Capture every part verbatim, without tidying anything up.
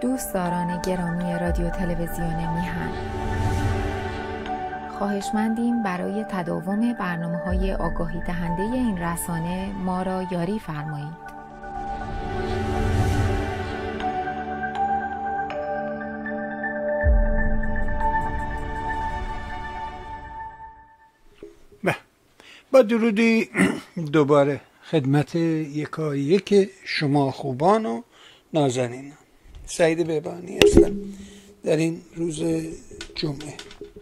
دوستداران گرامی رادیو تلویزیون میهن، خواهشمندیم برای تداوم برنامه‌های آگاهی دهنده این رسانه ما را یاری فرمایید. با درودی دوباره خدمت یکایک شما خوبان و نازنینان. سعید بهبانی هستم در این روز جمعه.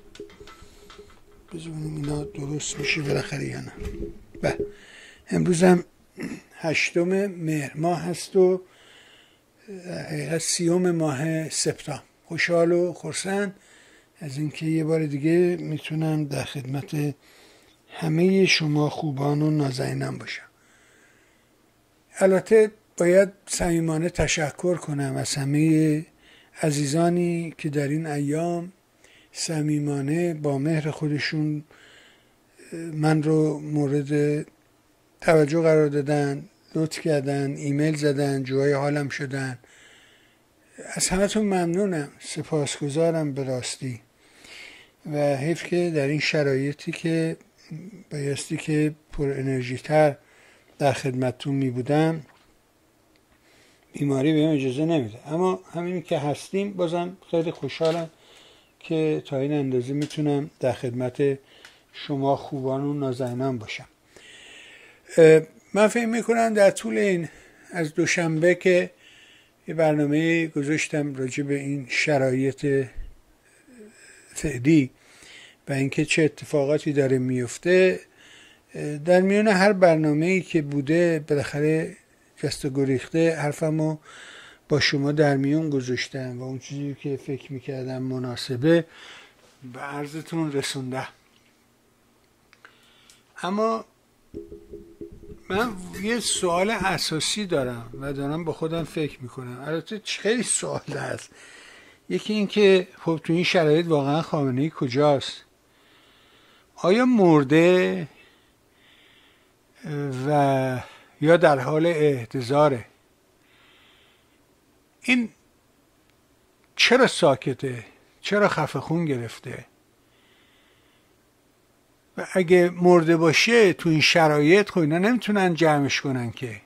بذاریم اینا درست میشه بالاخره یا نه. به امروز هم هشتم مهر ماه هست و حقیقت سیوم ماه سپتامبر. خوشحال و خرسند از اینکه یه بار دیگه میتونم در خدمت همه شما خوبان و نازنینان باشم. البته باید صمیمانه تشکر کنم از همه عزیزانی که در این ایام صمیمانه با مهر خودشون من رو مورد توجه قرار دادن، لطف کردن، ایمیل زدن، جوای حالم شدن. از همتون ممنونم، سپاسگزارم به راستی. و حیف که در این شرایطی که بایستی که پر انرژی تر در خدمتتون می بودم، بیماری بهم اجازه نمیده، اما همین که هستیم بازم خیلی خوشحالم که تا این اندازه میتونم در خدمت شما خوبان و نازنینان باشم. من فکر میکنم در طول این از دوشنبه که یه برنامه گذاشتم راجع به این شرایط فعلی و اینکه چه اتفاقاتی داره میفته، در میان هر برنامه‌ای که بوده بالاخره جست و گریخته حرفمو با شما در میون گذاشتم و اون چیزی که فکر میکردم مناسبه به عرضتون رسوندم. اما من یه سوال اساسی دارم و دارم با خودم فکر میکنم. البته خیلی سوال هست. یکی این که خب تو این شرایط واقعا خامنه‌ای کجاست؟ آیا مرده و یا در حال احتضاره؟ این چرا ساکته؟ چرا خفه خون گرفته؟ و اگه مرده باشه تو این شرایط خب اینا نمیتونن جمعش کنن که.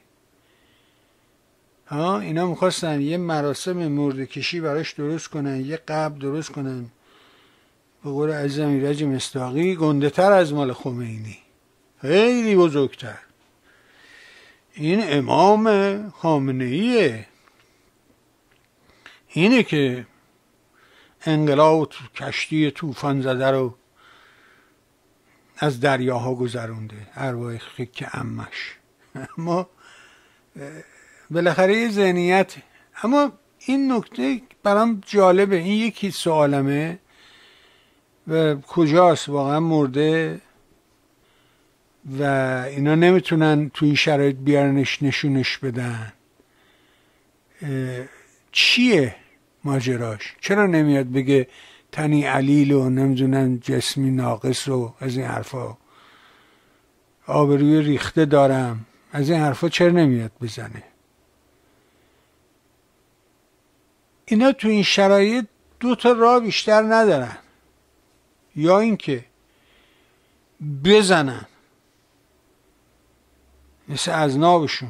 ها اینا میخواستن یه مراسم مرده کشی براش درست کنن، یه قبر درست کنن به قول عزیزم ایرج مصداقی گنده تر از مال خمینی، خیلی بزرگتر. این امام خامنه‌ایه، اینه که انقلاب و کشتی طوفان زده رو از دریاها گذرونده، ارواح خیک عمش. اما بالاخره یه ذهنیت. اما این نکته برام جالبه، این یکی سوالمه و کجاست واقعا مرده و اینا نمیتونن تو این شرایط بیارنش نشونش بدن. چیه ماجراش؟ چرا نمیاد بگه تنی علیل و نمیدونن جسمی ناقص و از این حرفا، آبروی ریخته دارم، از این حرفا چرا نمیاد بزنه؟ اینا تو این شرایط دو تا راه بیشتر ندارن، یا اینکه بزنن مثل ازنابشون،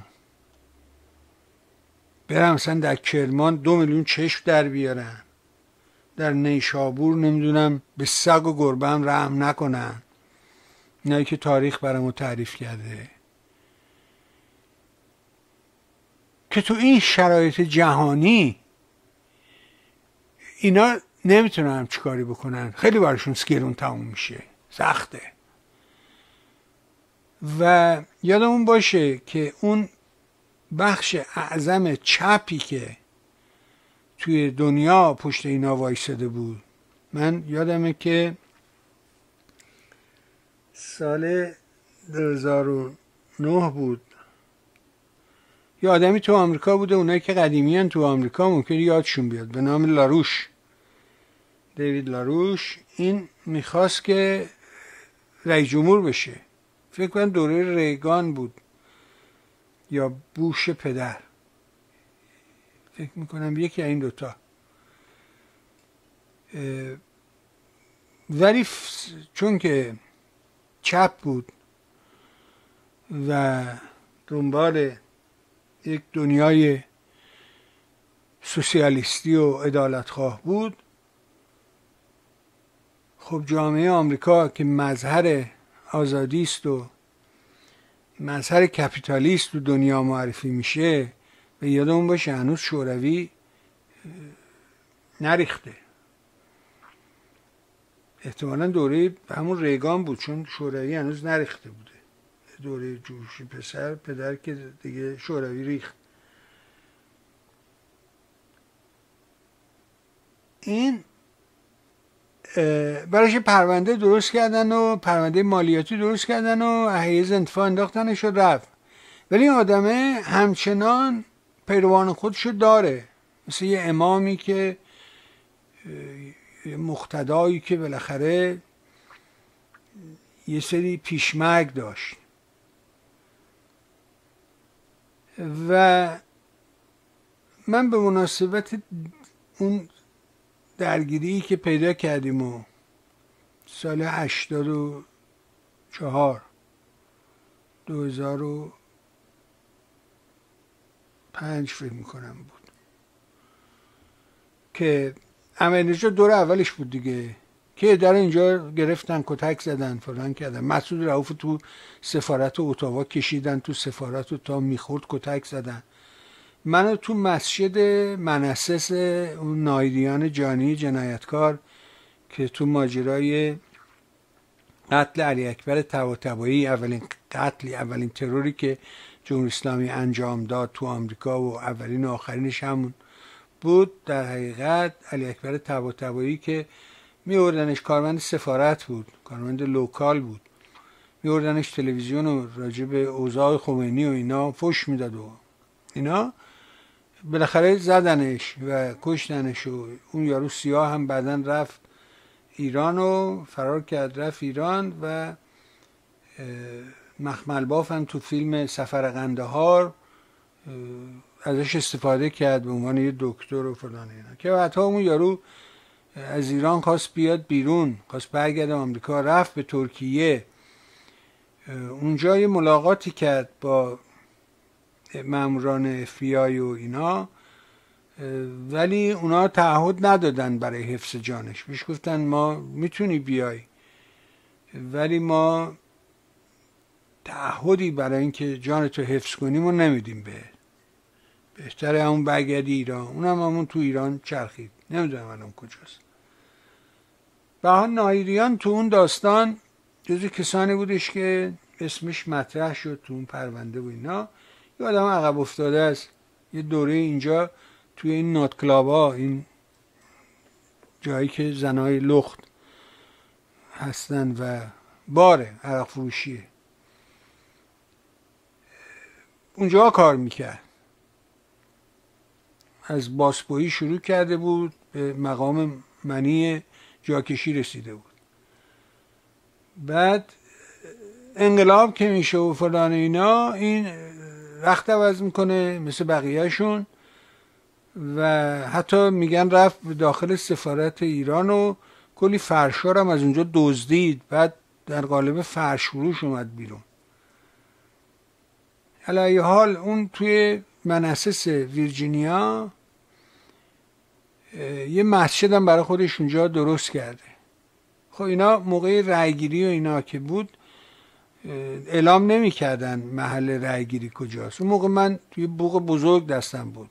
برن مثلا در کرمان دو میلیون چشم در بیارن، در نیشابور نمیدونم به سگ و گربه هم رحم نکنن، اینایی که تاریخ برامو تعریف کرده. که تو این شرایط جهانی اینا نمیتونن چیکاری بکنن، خیلی براشون سکرون تموم میشه، سخته. و یادمون باشه که اون بخش اعظم چپی که توی دنیا پشت اینا وایساده بود، من یادمه که سال دو هزار و نه بود، یه آدمی تو آمریکا بوده، اونایی که قدیمی هن تو آمریکا ممکنه یادشون بیاد، به نام لاروش، دیوید لاروش. این میخواست که رئیس جمهور بشه، فکر کنم دوره ریگان بود یا بوش پدر، فکر میکنم یکی این دوتا. ولی چون که چپ بود و دنبال یک دنیای سوسیالیستی و عدالتخواه بود، خب جامعه آمریکا که مظهر آزادی است و مظهر کپیتالیست تو دنیا معرفی میشه، و یادمون باشه هنوز شوروی نریخته، احتمالا دوره همون ریگان بود چون شوروی هنوز نریخته بوده، دوره جوشی پسر پدر که دیگه شوروی ریخت. این براش پرونده درست کردن و پرونده مالیاتی درست کردن و حیز انتفاع انداختنش و رفت. ولی این آدمه همچنان پیروان خودشو داره، مثل یه امامی که مقتدایی که بالاخره یه سری پیشمرگ داشت. و من به مناسبت اون درگیری که پیدا کردیم و سال هشتاد و چهار دو هزار و پنج فکر میکنم بود که احمدی‌نژاد دور اولش بود دیگه، که در اینجا گرفتن کتک زدن فلان کردن. مسعود رئوف تو سفارت اتاوا کشیدن تو سفارت و تا میخورد کتک زدن. منو تو مسجد منسس اون نایریان جانی جنایتکار که تو ماجرای قتل علی اکبر طباطبایی، اولین قتلی اولین تروری که جمهوری اسلامی انجام داد تو آمریکا و اولین و آخرینش همون بود، در حقیقت علی اکبر طباطبایی که میوردنش، کارمند سفارت بود، کارمند لوکال بود، میوردنش تلویزیون و راجع به اوضاع خمینی و اینا فوش میداد و اینا، بالاخره زدنش و کشتنش و اون یارو سیاه هم بعدن رفت ایران و فرار کرد رفت ایران و مخمل باف هم تو فیلم سفر قندهار ازش استفاده کرد به عنوان یه دکتر و فلان اینا، که حتی اون یارو از ایران خواست بیاد بیرون، خواست برگرده آمریکا، رفت به ترکیه، اونجا یه ملاقاتی کرد با ماموران اف بی آی و اینا، ولی اونا تعهد ندادن برای حفظ جانش. بهش گفتن ما میتونی بیای ولی ما تعهدی برای اینکه جانتو حفظ کنیم و نمیدیم به، بهتره همون برگردی ایران. اونم همون تو ایران چرخید، نمیدونم الان کجاست. بهان نایریان تو اون داستان جزو کسانی بودش که اسمش مطرح شد تو اون پرونده و اینا. یه آدم عقب افتاده است، یه دوره اینجا توی این نات کلاب ها، این جایی که زنای لخت هستن و باره عرق فروشیه، اونجا کار میکرد. از باسپویی شروع کرده بود به مقام منی جاکشی رسیده بود. بعد انقلاب که میشه و فلان اینا، این رخت عوض میکنه مثل بقیهشون و حتی میگن رفت به داخل سفارت ایران و کلی فرشار هم از اونجا دزدید، بعد در قالب فرش فروش اومد بیرون. علیه حال اون توی منسس ویرجینیا یه مسجد هم برای خودش اونجا درست کرده. خب اینا موقع رأیگیری و اینا که بود اعلام نمی کردن محل رأیگیری کجاست. اون موقع من توی بوق بزرگ دستم بود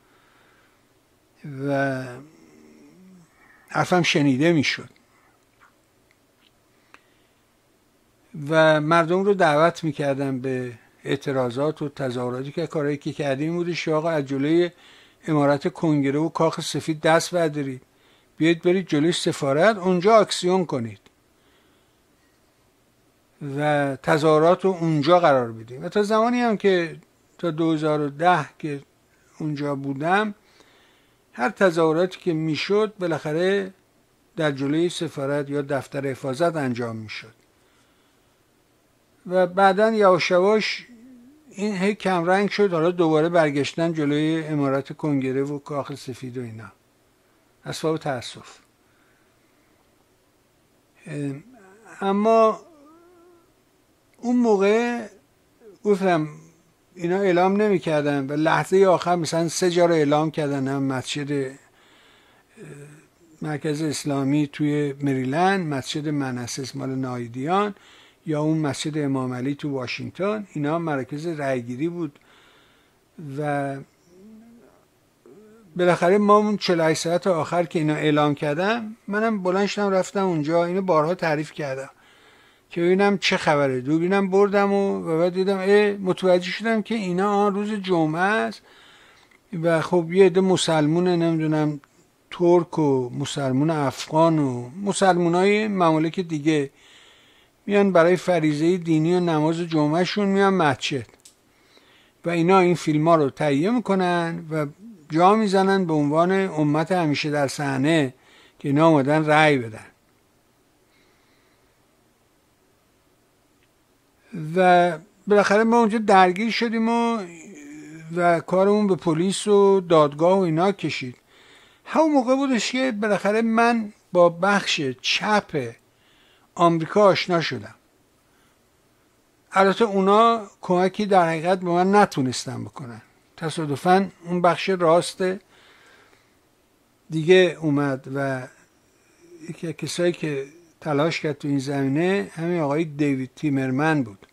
و حرفم شنیده می شد و مردم رو دعوت می کردن به اعتراضات و تظاهراتی که کارهایی که کردیم بودش. آقا از جلوی عمارت کنگره و کاخ سفید دست بردارید، بیاید برید جلوی سفارت، اونجا اکسیون کنید و تظاهرات رو اونجا قرار بدیم. و تا زمانی هم که تا دو هزار و ده که اونجا بودم، هر تظاهراتی که میشد بالاخره در جلوی سفارت یا دفتر حفاظت انجام میشد. و بعدن یواش یواش این هی کمرنگ شد، حالا دوباره برگشتن جلوی عمارت کنگره و کاخ سفید و اینا. اسباب تأسف. اما اون موقع گفتم اینا اعلام نمی کردن و لحظه آخر مثلا سه جا رو اعلام کردن، هم مسجد مرکز اسلامی توی مریلند، مسجد منسس مال نایدیان، یا اون مسجد امام علی تو واشنگتن. اینا مرکز رأیگیری بود و بالاخره ما اون چهل و هشت ساعت آخر که اینا اعلام کردم، منم بلند شدم رفتم اونجا. اینو بارها تعریف کردم که ببینم چه خبره. دوربینم بردم و, و بعد دیدم اه متوجه شدم که اینا آن روز جمعه است و خب یه عده مسلمون نمیدونم ترک و مسلمون افغان و مسلمونای ممالک دیگه میان برای فریضه دینی و نماز جمعه شون میان مسجد و اینا این فیلم ها رو تهیه میکنن و جا میزنن به عنوان امت همیشه در صحنه که اینا آمدن رأی بدن. و بالاخره ما اونجا درگیر شدیم و و کارمون به پلیس و دادگاه و اینا کشید. همون موقع بودش که بالاخره من با بخش چپ آمریکا آشنا شدم. البته اونا کمکی در حقیقت به من نتونستن بکنن. تصادفاً اون بخش راست دیگه اومد و یکی از کسایی که تلاش کرد تو این زمینه همین آقای دیوید تیمرمن بود.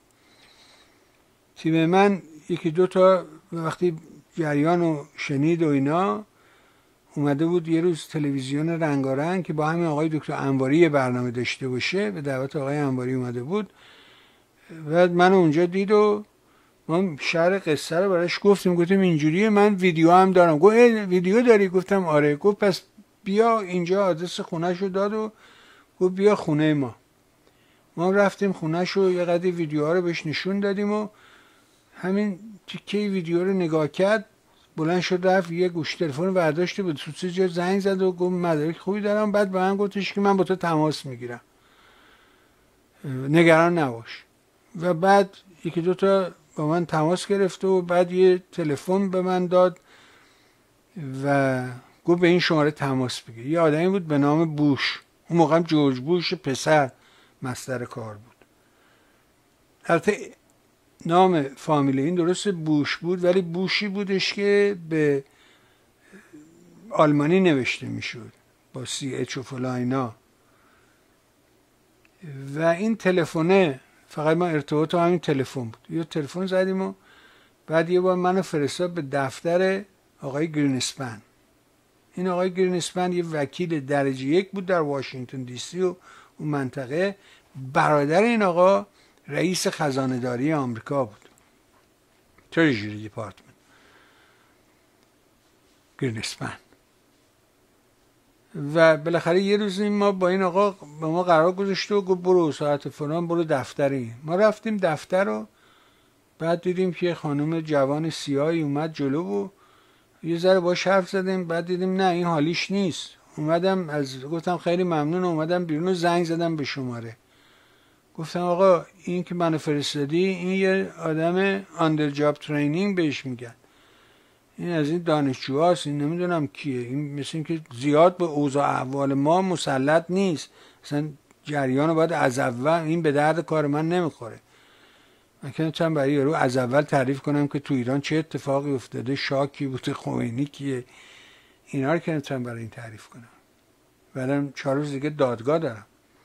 تیمرمن یکی دو تا وقتی جریان رو شنید و اینا اومده بود یه روز تلویزیون رنگارنگ که با همین آقای دکتر انواری برنامه داشته باشه، به دعوت آقای انواری اومده بود. بعد من اونجا دید و ما شرح قصه رو براش گفتیم، گفتیم اینجوریه، من ویدیو هم دارم. گفت ویدیو داری؟ گفتم آره. گفت پس بیا اینجا. آدرس خونه‌شو داد و گفت بیا خونه ما. ما رفتیم خونه‌شو، یه قدری ویدیوها رو بهش نشون دادیم و همین تیکه ویدیو رو نگاه کرد، بلند شد رفت یه گوش تلفن برداشته بود، تو سه جا زنگ زد و گفت مدارک خوبی دارم. بعد به من گفتش که من با تو تماس میگیرم، نگران نباش. و بعد یکی دو تا با من تماس گرفت و بعد یه تلفن به من داد و گفت به این شماره تماس بگیر. یه آدمی بود به نام بوش، اون موقع جورج بوش پسر مصدر کار بود. البته نام فامیلی این درست بوش بود ولی بوشی بودش که به آلمانی نوشته میشد با سی اچ و فلان اینا. و این تلفنه فقط ما ارتباط همین تلفن بود. یه تلفن زدیم و بعد یه بار منو فرستاد به دفتر آقای گرینسپن. این آقای گرینسپن یه وکیل درجه یک بود در واشنگتن دی سی و اون منطقه. برادر این آقا رئیس خزانه داری آمریکا بود، تریژری دیپارتمنت، گرینسپن. و بالاخره یه روز ما با این آقا به ما قرار گذاشت و گفت برو ساعت فلان برو دفتری. ما رفتیم دفتر رو بعد دیدیم که خانم جوان سیاهی اومد جلو و یه ذره باهاش حرف زدیم. بعد دیدیم نه این حالیش نیست. اومدم از گفتم خیلی ممنون، اومدم بیرون و زنگ زدم به شماره. گفتم آقا این که منو فرستادی این یه آدم آندر جاب ترینینگ بهش میگن، این از این دانشجوهاست، این نمیدونم کیه، این مثل این که زیاد به اوضاع احوال ما مسلط نیست، مثلا جریان رو باید از اول، این به درد کار من نمیخوره. من که نمیتونم برای یارو از اول تعریف کنم که تو ایران چه اتفاقی افتاده، شاکی بوده، خمینی کیه، اینا رو که نمیتونم برای این تعریف کنم. بعدم چهار روز دیگه دادگاه دارم.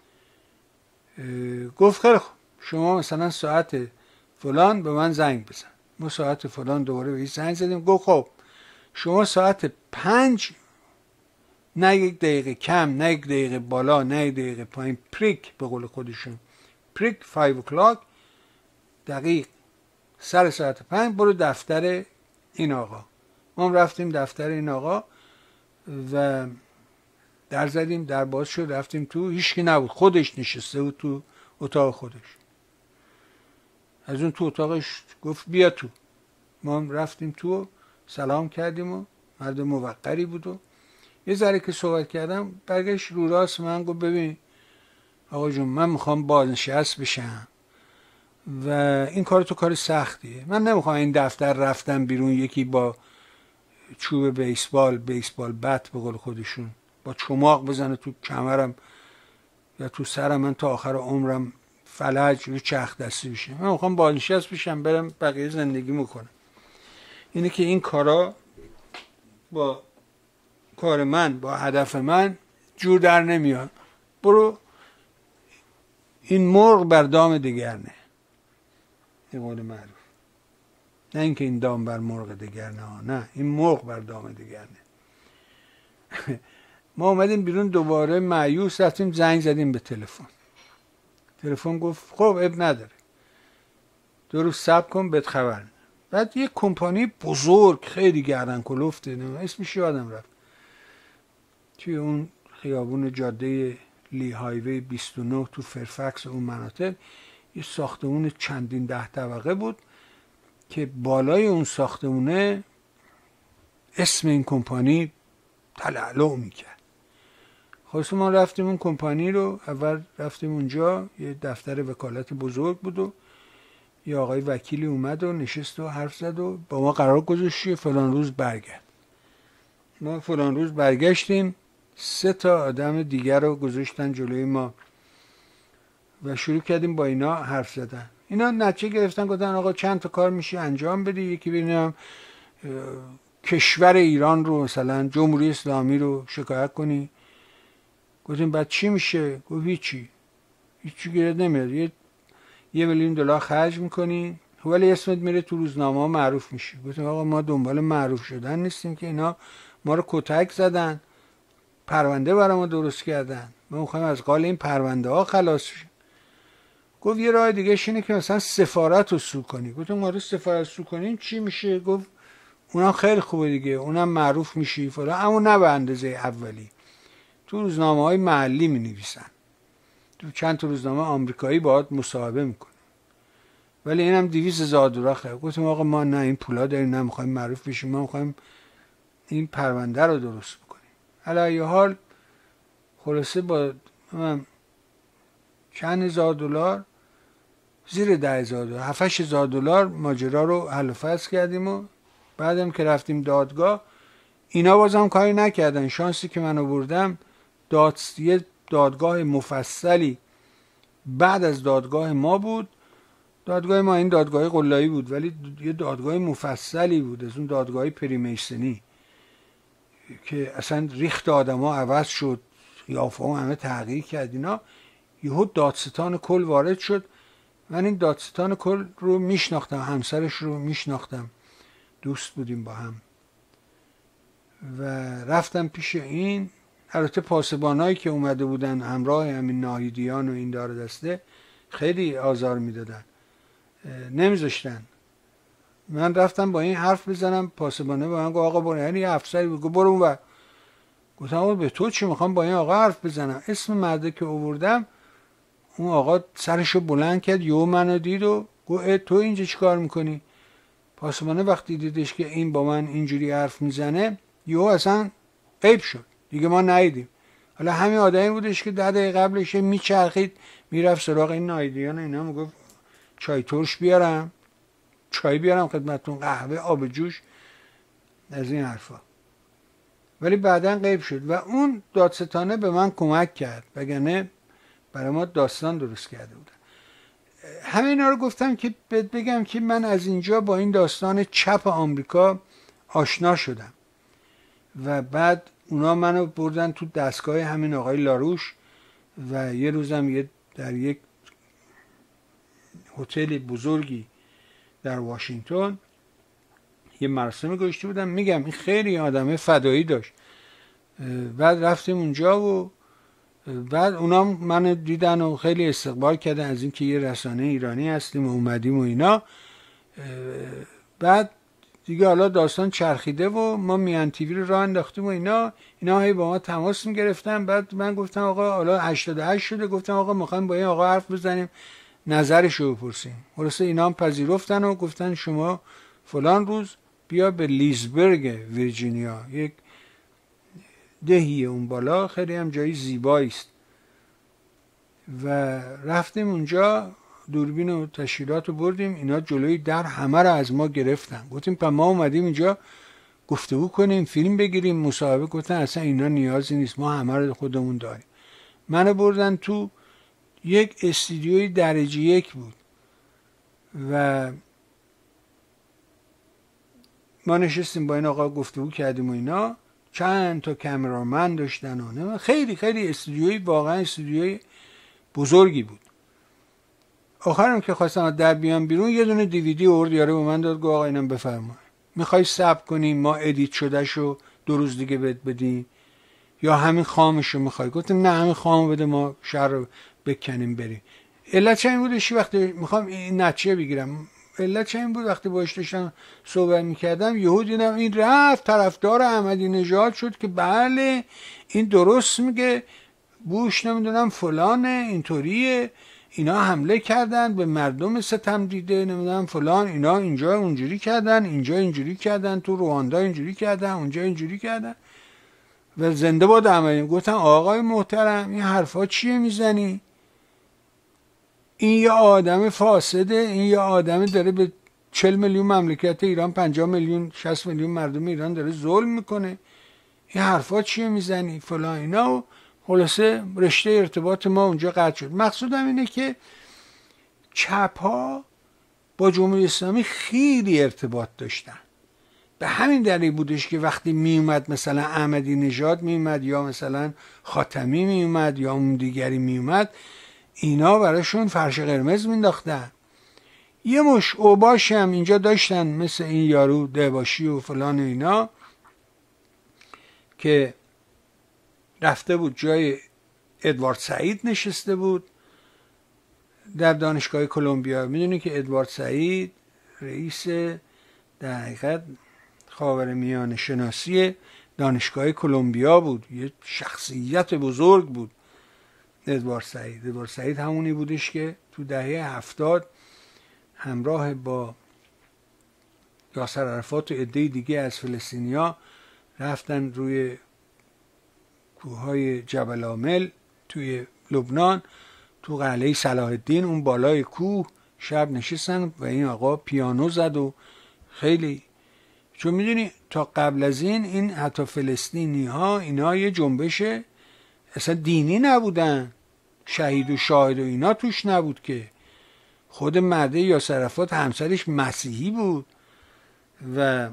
گفت خیلی خوب شما مثلا ساعت فلان به من زنگ بزن. ما ساعت فلان دوباره به این زنگ زدیم. گفت خب شما ساعت پنج، نه یک دقیقه کم نه یک دقیقه بالا نه یک دقیقه پایین، پریک به قول خودشون، پریک فایو اوکلاک، دقیق سر ساعت پنج برو دفتر این آقا. ما هم رفتیم دفتر این آقا و در زدیم، در باز شد، رفتیم تو، هیچکی نبود، خودش نشسته بود تو اتاق خودش. از اون تو اتاقش گفت بیا تو. ما هم رفتیم تو، سلام کردیم و مرد موقری بود و یه ذره که صحبت کردم برگشت رو راست من گفت ببین آقا جون من میخوام بازنشست بشم و این کار تو کار سختیه. من نمیخوام این دفتر رفتم بیرون یکی با چوب بیسبال بیسبال بت به قول خودشون با چماق بزنه تو کمرم یا تو سرم، من تا آخر عمرم فلج رو چرخ دستی بشم. من میخوام بازنشست بشم برم بقیه زندگی میکنم. اینه که این کارا با کار من با هدف من جور در نمیاد. برو این مرغ بر دام دیگر نه، این قول معروف. نه اینکه این دام بر مرغ دیگر نه، نه این مرغ بر دام دیگر نه. ما اومدیم بیرون دوباره مایوس، رفتیم زنگ زدیم به تلفن. تلفن گفت خب اب نداره، دو روز صبر کن بهت خبر میدم. بعد یک کمپانی بزرگ خیلی گردن کلفته، اسمش یادم رفت، توی اون خیابون جاده لی هایوی بیست و نه تو فرفکس اون مناطق یه ساختمون چندین ده طبقه بود که بالای اون ساختمونه اسم این کمپانی تلالو میکرد. خلاص ما رفتیم اون کمپانی رو، اول رفتیم اونجا، یه دفتر وکالت بزرگ بود و یه آقای وکیلی اومد و نشست و حرف زد و با ما قرار گذاشت فلان روز برگرد. ما فلان روز برگشتیم، سه تا آدم دیگر رو گذاشتن جلوی ما و شروع کردیم با اینا حرف زدن. اینا نتیجه گرفتن، گفتن آقا چند تا کار میشه انجام بدی، یکی ببینم کشور ایران رو مثلا جمهوری اسلامی رو شکایت کنی. گفتیم بعد چی میشه؟ گفت هیچی هیچی گیرت نمیاد، یه یه میلیون دلار خرج میکنی ولی اسمت میره تو روزنامه ها معروف میشه. گفتیم آقا ما دنبال معروف شدن نیستیم که، اینا ما رو کتک زدن، پرونده برای ما درست کردن، ما میخوایم از قال این پرونده ها خلاص شیم. گفت یه راه دیگه اینه که مثلا سفارت رو سو کنی. گفتم ما رو سفارت سو کنیم چی میشه؟ گفت اونم خیلی خوبه دیگه، اونم معروف میشی فلان، اما نه به اندازه اولی. تو روزنامه های محلی می نویسن، تو چند تا روزنامه آمریکایی باهات مصاحبه میکنه، ولی اینم دویست هزار دلار خرید. گفتم آقا ما نه این پولا داریم، نه میخوایم معروف بشیم، ما میخوایم این پرونده رو درست بکنیم. علی حال خلاصه با چند هزار دلار، زیر ده هزار دلار، هفت هزار دلار ماجرا رو حل و فصل کردیم. و بعدم که رفتیم دادگاه اینا بازم کاری نکردن. شانسی که من آوردم داد... یه دادگاه مفصلی بعد از دادگاه ما بود. دادگاه ما این دادگاه قلایی بود ولی یه دادگاه مفصلی بود، از اون دادگاه پریمیسنی که اصلا ریخت آدم ها عوض شد، قیافه هم همه تغییر کرد. اینا یهو دادستان کل وارد شد. من این دادستان کل رو میشناختم، همسرش رو میشناختم، دوست بودیم با هم و رفتم پیش این. البته پاسبانایی که اومده بودن همراه همین ناهیدیان و این دار دسته خیلی آزار میدادن، نمیذاشتن. من رفتم با این حرف بزنم، پاسبانه با من گفت آقا برو، یعنی افسری بود، گفت برو اونور. گفتم آقا به تو چی؟ میخوام با این آقا حرف بزنم. اسم مرده که آوردم، اون آقا سرشو بلند کرد، یهو منو دید و گفت تو اینجا چیکار میکنی؟ پاسبانه وقتی دیدش که این با من اینجوری حرف میزنه یهو اصلا غیب شد، دیگه ما ندیدیم. حالا همین آدمی بودش که ده دقیقه قبلش میچرخید میرفت سراغ این نایدیان، اینا میگفت چای ترش بیارم، چای بیارم خدمتتون، قهوه، آب جوش، از این حرفا. ولی بعدن غیب شد و اون دادستانه به من کمک کرد، وگرنه برای ما داستان درست کرده بودن. همینا رو گفتم که بگم که من از اینجا با این داستان چپ آمریکا آشنا شدم و بعد اونا منو بردن تو دستگاه همین آقای لاروش و یه روزم یه در یک هتل بزرگی در واشنگتن یه مراسم گذاشته بودم. میگم این خیلی آدمه فدایی داشت. بعد رفتیم اونجا و بعد اونا منو دیدن و خیلی استقبال کردن از اینکه یه رسانه ایرانی هستیم و اومدیم و اینا. بعد دیگه حالا داستان چرخیده و ما میان تیوی رو راه انداختیم و اینا اینا هی با ما تماس میگرفتن. بعد من گفتم آقا حالا هشتاد و هشت شده، گفتم آقا میخوایم با این آقا حرف بزنیم، نظرش رو بپرسیم. خلاصه اینا هم پذیرفتن و گفتن شما فلان روز بیا به لیزبرگ ویرجینیا، یک دهی اون بالا، خیلی هم جایی زیبایی است. و رفتیم اونجا. دوربین و تشکیلات رو بردیم، اینا جلوی در همه رو از ما گرفتن. گفتیم پس ما اومدیم اینجا گفتگو کنیم، فیلم بگیریم، مصاحبه. گفتن اصلا اینا نیازی نیست، ما همه رو خودمون داریم. منو بردن تو یک استودیوی درجه یک بود و ما نشستیم با این آقا گفتگو کردیم و اینا. چند تا کامرامن داشتن و خیلی خیلی استودیوی، واقعا استودیوی بزرگی بود. آخرم که خواستم در بیام بیرون یه دونه دیویدی آورد یاره به من داد، گفت آقا اینم بفرمایید، میخوای ثبت کنیم ما ادیت شده شو دو روز دیگه بهت بدیم یا همین خامشو میخوای؟ گفتم نه همین خامو بده ما شهر رو بکنیم بریم. علت چه این بودش وقتی میخوام این نتیجه بگیرم، علت چه این بود وقتی باهاش داشتم صحبت میکردم یهو دیدم این رفت طرفدار احمدی نژاد شد که بله این درست میگه، بوش نمیدونم فلانه اینطوریه، اینا حمله کردن به مردم ستم دیده نمیدونم فلان، اینا اینجا اونجوری کردن، اینجا اینجوری کردن، تو رواندا اینجوری کردن، اونجا اینجوری کردن و زنده باد احمدی. گفتم آقای محترم این حرفا چیه میزنی؟ این یه آدم فاسده، این یه آدم داره به چهل میلیون مملکت ایران، پنجاه میلیون شصت میلیون مردم ایران داره ظلم میکنه، این حرفا چیه میزنی فلان اینا. و خلاصه رشته ارتباط ما اونجا قطع شد. مقصودم اینه که چپ ها با جمهوری اسلامی خیلی ارتباط داشتن، به همین دلیل بودش که وقتی می اومد مثلا احمدی نژاد می اومد یا مثلا خاتمی می اومد یا اون دیگری می اومد، اینا براشون فرش قرمز مینداختن. یه مش اوباش هم اینجا داشتن مثل این یارو دهباشی و فلان و اینا که رفته بود جای ادوارد سعید نشسته بود در دانشگاه کلمبیا. میدونی که ادوارد سعید رئیس در حقیقت خاورمیانه شناسی دانشگاه کلمبیا بود، یه شخصیت بزرگ بود ادوارد سعید. ادوارد سعید همونی بودش که تو دهه هفتاد همراه با یاسر عرفات و عده دیگه از فلسطینیا رفتن روی کوههای جبل عامل توی لبنان، تو قلعه صلاح الدین اون بالای کوه شب نشستن و این آقا پیانو زد و خیلی، چون میدونی تا قبل از این این حتی فلسطینی ها اینا یه جنبش اصلا دینی نبودن، شهید و شاهد و اینا توش نبود که. خود مرده یاسر عرفات همسرش مسیحی بود و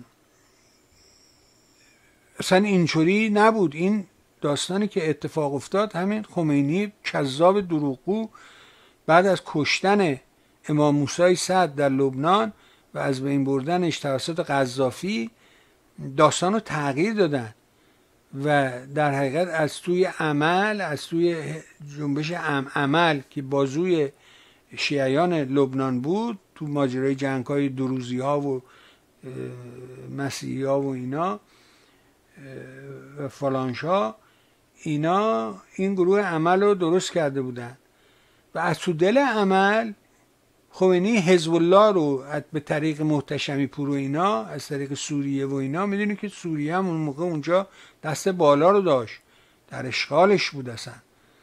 اصلا اینجوری نبود. این داستانی که اتفاق افتاد همین خمینی کذاب دروغگو بعد از کشتن امام موسی صدر در لبنان و از بین بردنش توسط قذافی داستان رو تغییر دادن و در حقیقت از توی عمل، از توی جنبش عمل که بازوی شیعیان لبنان بود تو ماجرای جنگ‌های دروزی ها و مسیحی ها و اینا و فلانشا، اینا این گروه عمل رو درست کرده بودن و از تو دل عمل خمینی حزب الله رو به طریق محتشمی پور و اینا از طریق سوریه و اینا، میدونی که سوریه هم اون موقع اونجا دست بالا رو داشت، در اشغالش بود اصلا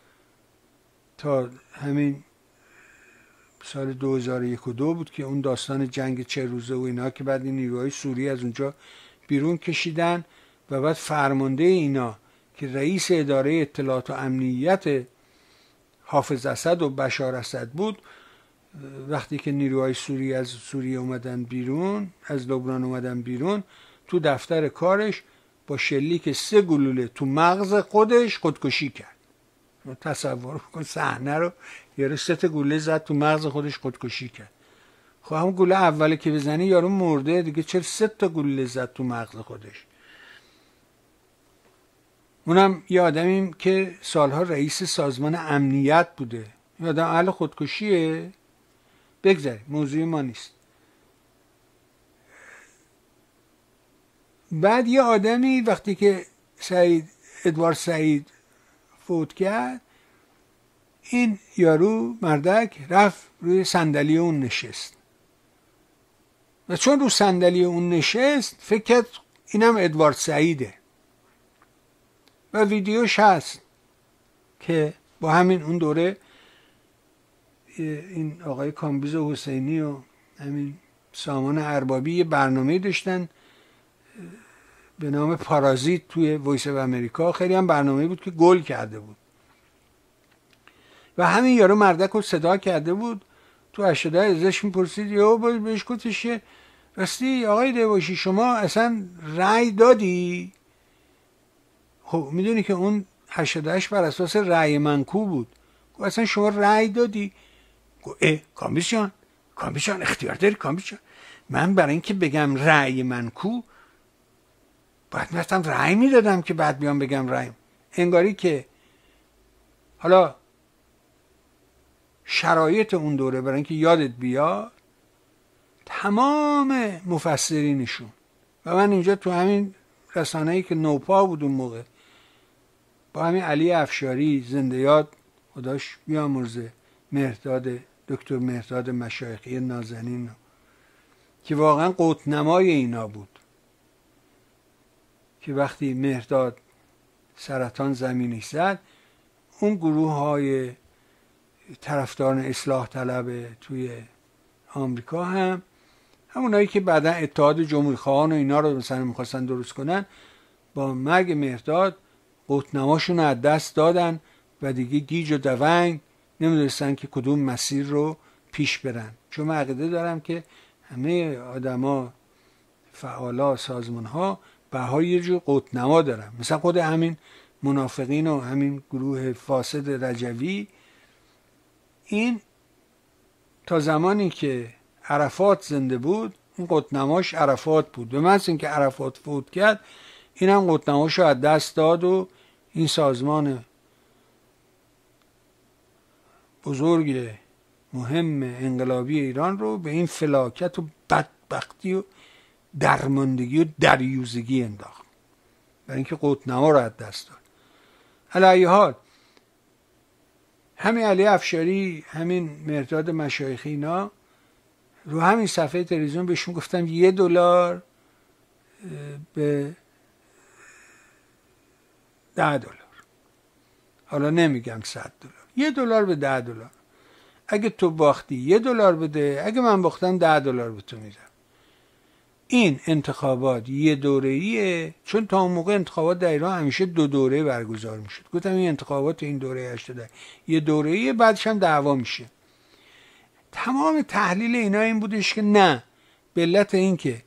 تا همین سال دو هزار و یک و دو بود که اون داستان جنگ چه روزه و اینا که بعد این نیروهای سوریه از اونجا بیرون کشیدن و بعد فرمانده اینا که رئیس اداره اطلاعات و امنیت حافظ اسد و بشار اسد بود، وقتی که نیروهای سوریه از سوریه اومدن بیرون، از لبنان اومدن بیرون، تو دفتر کارش با شلیک سه گلوله تو مغز خودش خودکشی کرد. تصور کن صحنه رو، یارو سه تا گلوله زد تو مغز خودش خودکشی کرد. خب همون گلوله اولی که بزنی یارو مرده دیگه، چرا سه تا گلوله زد تو مغز خودش؟ اونم یه آدمیم که سالها رئیس سازمان امنیت بوده. این آدم اهل خودکشیه؟ بگذاریم، موضوع ما نیست. بعد یه آدمی وقتی که سعید ادوارد سعید فوت کرد، این یارو مردک رفت روی صندلی اون نشست و چون رو صندلی اون نشست فکر کرد اینم ادوارد سعیده و ویدیوش هست که با همین اون دوره این آقای کامبیز حسینی و همین سامان اربابی یه برنامه داشتن به نام پارازیت توی وایس اف امریکا. خیلی هم برنامه بود که گل کرده بود و همین یارو مردک رو صدا کرده بود. تو هشتاد ازش میپرسید یا بهش گفتش راستی آقای دیواشی شما اصلا رأی دادی؟ خب میدونی که اون هشتاد و هشت بر اساس رأی منکو بود. گفت اصلا شما رأی دادی؟ گفت اه کامبیز جان کامبیز جان اختیار داری کامبیز جان، من برای اینکه بگم رأی منکو باید مثلا رأی میدادم که بعد بیام بگم رأی. انگاری که حالا شرایط اون دوره برای اینکه یادت بیاد تمام مفسرینشون و من اینجا تو همین رسانه‌ای که نوپا بود اون موقع با همین علی افشاری زنده یاد خداش بیامرزه، مهرداد دکتر مهرداد مشایخی نازنین که واقعا قطب‌نمای اینا بود که وقتی مهرداد سرطان زمینش زد اون گروه های طرفداران اصلاح طلب توی آمریکا هم همونایی که بعدا اتحاد جمهوری خواهان و اینا رو مثلا میخواستن درست کنن با مرگ مهرداد قطب‌نماشون رو از دست دادن و دیگه گیج و دونگ نمیدونستن که کدوم مسیر رو پیش برن. چون من عقیده دارم که همه آدما فعالا سازمان ها بهای یه جور قطب‌نما دارن. مثلا خود همین منافقین و همین گروه فاسد رجوی، این تا زمانی که عرفات زنده بود این قطب‌نماش عرفات بود. به محض اینکه عرفات فوت کرد این هم قطب‌نماش رو از دست داد و این سازمان بزرگ مهم انقلابی ایران رو به این فلاکت و بدبختی و درماندگی و دریوزگی انداخت برای اینکه قطب‌نما رو از دست داد. علی حال همین علی افشاری همین مهرداد مشایخی اینا رو همین صفحه تلویزیون بهشون گفتم یه دلار به ده دلار، حالا نمیگم صد دلار، یه دلار به ده دلار. اگه تو باختی یه دلار بده، اگه من باختم ده دلار به تو میدم. این انتخابات یه دوره‌ایه، چون تا اون موقع انتخابات در ایران همیشه دو دوره برگزار میشد. گفتم این انتخابات این دوره هشتاد یه دوره‌ایه، بعدش هم دعوا میشه. تمام تحلیل اینا این بودش که نه، به علت این که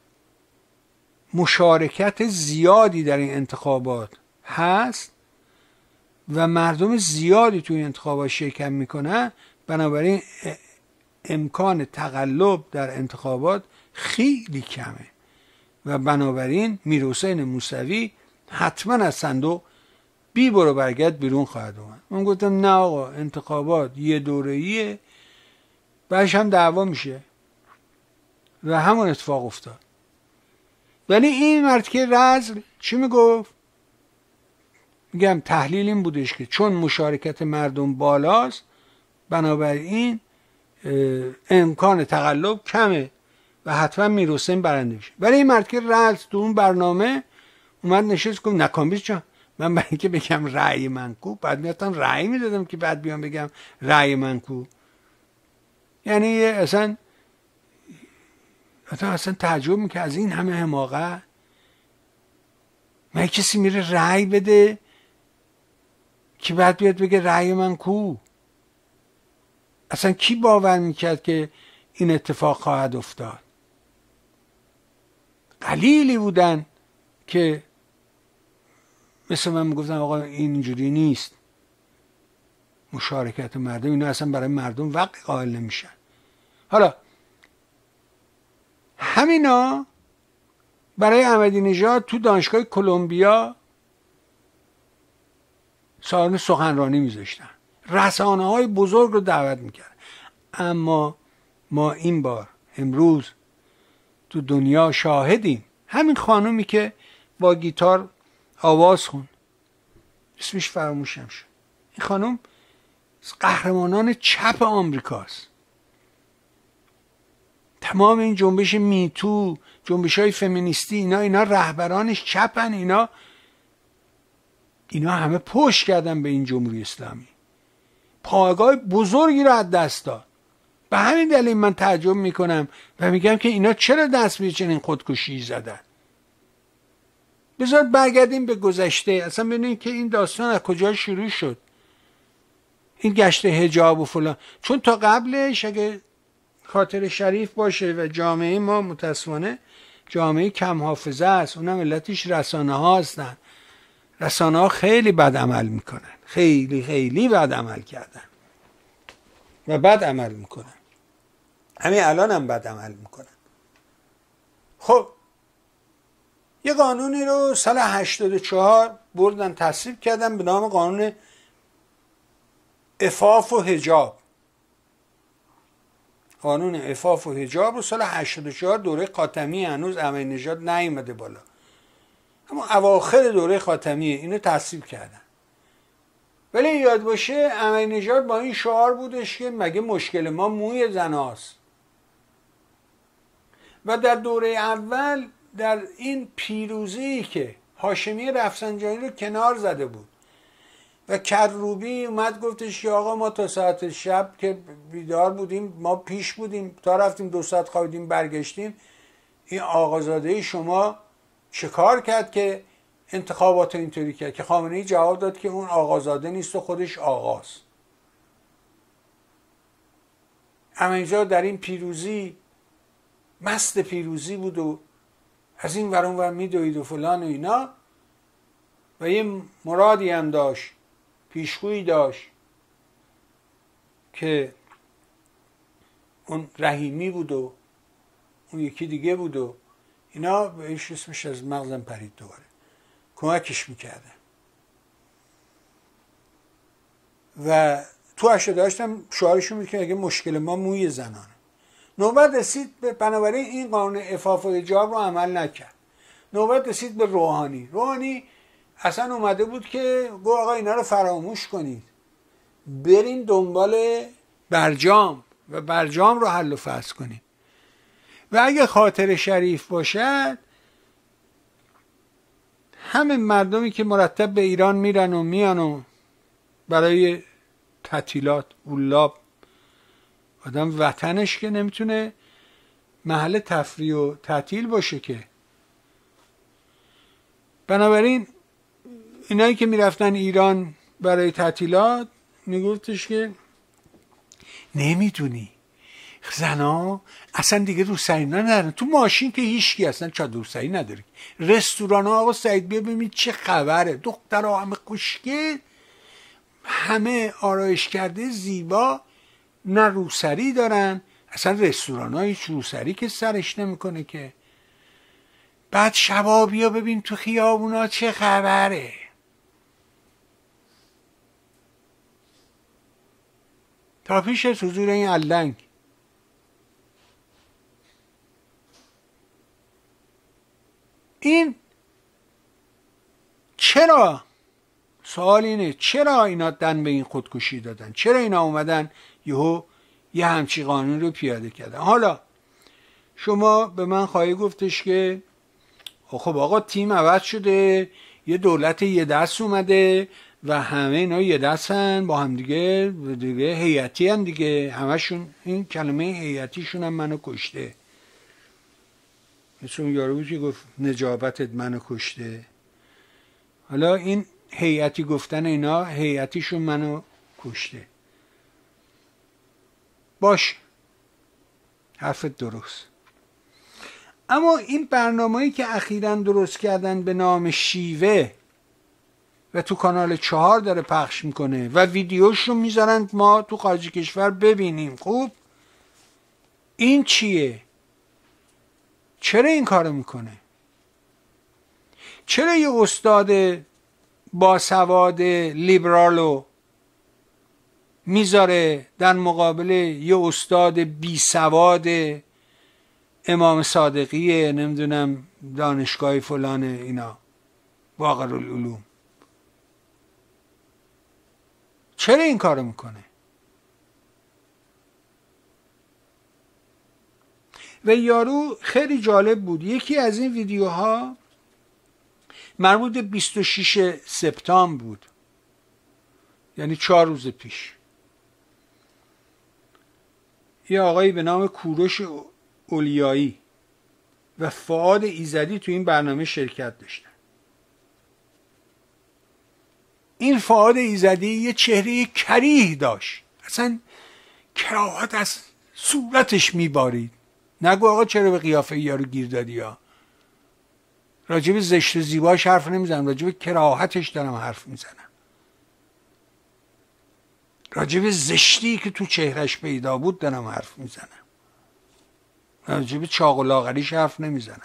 مشارکت زیادی در این انتخابات هست و مردم زیادی توی انتخابات شرکت میکنن، بنابراین امکان تقلب در انتخابات خیلی کمه و بنابراین میرحسین موسوی حتما از صندوق بی برو برگرد بیرون خواهد اومد. من گفتم نه آقا، انتخابات یه دوره‌ایه، بعدش هم دعوا میشه و همون اتفاق افتاد. ولی این مرد که رزل چی میگفت؟ میگم تحلیل این بودش که چون مشارکت مردم بالاست بنابراین امکان تقلب کمه و حتما میرحسین برنده میشه. ولی این مرد که رزل تو اون برنامه اومد نشست گفت نکامبیز جان، من برای اینکه بگم رأی منکو بعد میاتم رأی میدادم که بعد بیام بگم رأی منکو. یعنی اصلا اصلا, اصلا تعجب میکنه از این همه حماقت. من کسی میره رأی بده که بعد بیاد بگه رأی من کو؟ اصلا کی باور میکرد که این اتفاق خواهد افتاد؟ قلیلی بودن که مثل من میگفتن آقا اینجوری نیست، مشارکت مردم، اینا اصلا برای مردم وقت قائل نمیشن. حالا همینا برای احمدی نژاد تو دانشگاه کلمبیا سالن سخنرانی میذاشتن، رسانه های بزرگ رو دعوت میکرد. اما ما این بار امروز تو دنیا شاهدیم. همین خانومی که با گیتار آواز خون، اسمش فراموشم شد، این خانم قهرمانان چپ آمریکاست. تمام این جنبش میتو، جنبش های فمینیستی، اینا اینا رهبرانش چپن. اینا اینا همه پشت کردن به این جمهوری اسلامی. پایگاه بزرگی رو از دست داد. به همین دلیل من تعجب میکنم و میگم که اینا چرا دست به چنین خودکشی زدن. بذار برگردیم به گذشته، اصلا ببینید که این داستان از کجا شروع شد، این گشت حجاب و فلان. چون تا قبلش اگه خاطر شریف باشه و جامعه ما متاسفانه جامعه کم حافظه است، اونم علتش رسانه ها هستن. رسانه ها خیلی بد عمل میکنن، خیلی خیلی بد عمل کردن و بد عمل میکنن، همین الان هم بد عمل میکنن. خب یه قانونی رو سال هشتاد و چهار بردن تصویب کردن به نام قانون عفاف و حجاب. قانون عفاف و حجاب رو سال هشتاد و چهار دوره خاتمی، هنوز احمدی نژاد نیومده بالا، اما اواخر دوره خاتمیه، اینو تصویب کردن. ولی یاد باشه احمدی نژاد با این شعار بودش که مگه مشکل ما موی زناست. و در دوره اول در این پیروزی که هاشمی رفسنجانی رو کنار زده بود و کروبی اومد گفتش که آقا ما تا ساعت شب که بیدار بودیم، ما پیش بودیم، تا رفتیم دو ساعت خوابیدیم برگشتیم، این آقازاده شما چه کار کرد که انتخابات اینطوری کرد؟ که خامنه‌ای جواب داد که اون آقازاده نیست و خودش آقاست. اما اینجا در این پیروزی مست پیروزی بود و از این ور اون ور میدوید و فلان و اینا، و یه مرادی هم داشت، پیشگویی داشت که اون رحیمی بود و اون یکی دیگه بود و اینا، بهش اسمش از مغزم پرید دوباره، کمکش میکردن. و تو هشتاد داشتم شعارشون بود که اگه مشکل ما موی زنانه. نوبت رسید به، بنابراین این قانون عفاف و حجاب رو عمل نکرد. نوبت رسید به روحانی. روحانی اصلا اومده بود که گو آقا اینا رو فراموش کنید، برین دنبال برجام و برجام رو حل و فصل کنید و اگه خاطر شریف باشد همه مردمی که مرتب به ایران میرن و میان و برای تعطیلات اولاب، آدم وطنش که نمیتونه محل تفریح و تعطیل باشه که. بنابراین اینایی که میرفتن ایران برای تعطیلات میگفتش که نمیدونی زنا اصلا دیگه روسری ندارن، تو ماشین که هیچکی اصلا چادر روسری نداره، رستوران ها آقا سعید بیا ببینید چه خبره، دخترها همه خوشگل، همه آرایش کرده زیبا، نه روسری دارن، اصلا رستوران ها هیچ روسری که سرش نمیکنه که. بعد شبا بیا ببین تو خیابونا چه خبره. تا پیش از حضور این علنگ این چرا؟ سوال اینه چرا اینا دن به این خودکشی دادن؟ چرا اینا اومدن یهو یه همچی قانون رو پیاده کردن؟ حالا شما به من خواهی گفتش که خب آقا تیم عوض شده، یه دولت یه دست اومده و همه اینا یه دستن با هم دیگه دیگه هیئتی هم دیگه، همشون این کلمه هیئتیشون هم منو کشته. مثل اون یارو بود که گفت نجابتت منو کشته. حالا این هیئتی گفتن اینا هیئتیشون منو کشته. باش، حرفت درست. اما این برنامه‌ای که اخیراً درست کردن به نام شیوه و تو کانال چهار داره پخش میکنه و ویدیوشو میذارن ما تو خارج کشور ببینیم، خوب این چیه؟ چرا این کارو میکنه؟ چرا یه استاد باسواد لیبرالو میذاره در مقابل یه استاد بی سواد امام صادقی نمیدونم دانشگاه فلان اینا باقرالعلوم؟ چرا این کارو میکنه؟ و یارو خیلی جالب بود، یکی از این ویدیوها مربوط به بیست و شش سپتامبر بود، یعنی چهار روز پیش. یه آقایی به نام کوروش اولیایی و فؤاد ایزدی تو این برنامه شرکت داشتن. این فؤاد ایزدی یه چهره کریه داشت، اصلا کراهت از صورتش میبارید. نگو آقا چرا به قیافه یارو گیر دادی ها. راجب زشت و زیباش حرف نمیزنم، راجب کراهتش دارم حرف میزنم، راجب زشتی که تو چهرش پیدا بود دارم حرف میزنم، راجب چاق و لاغریش حرف نمیزنم.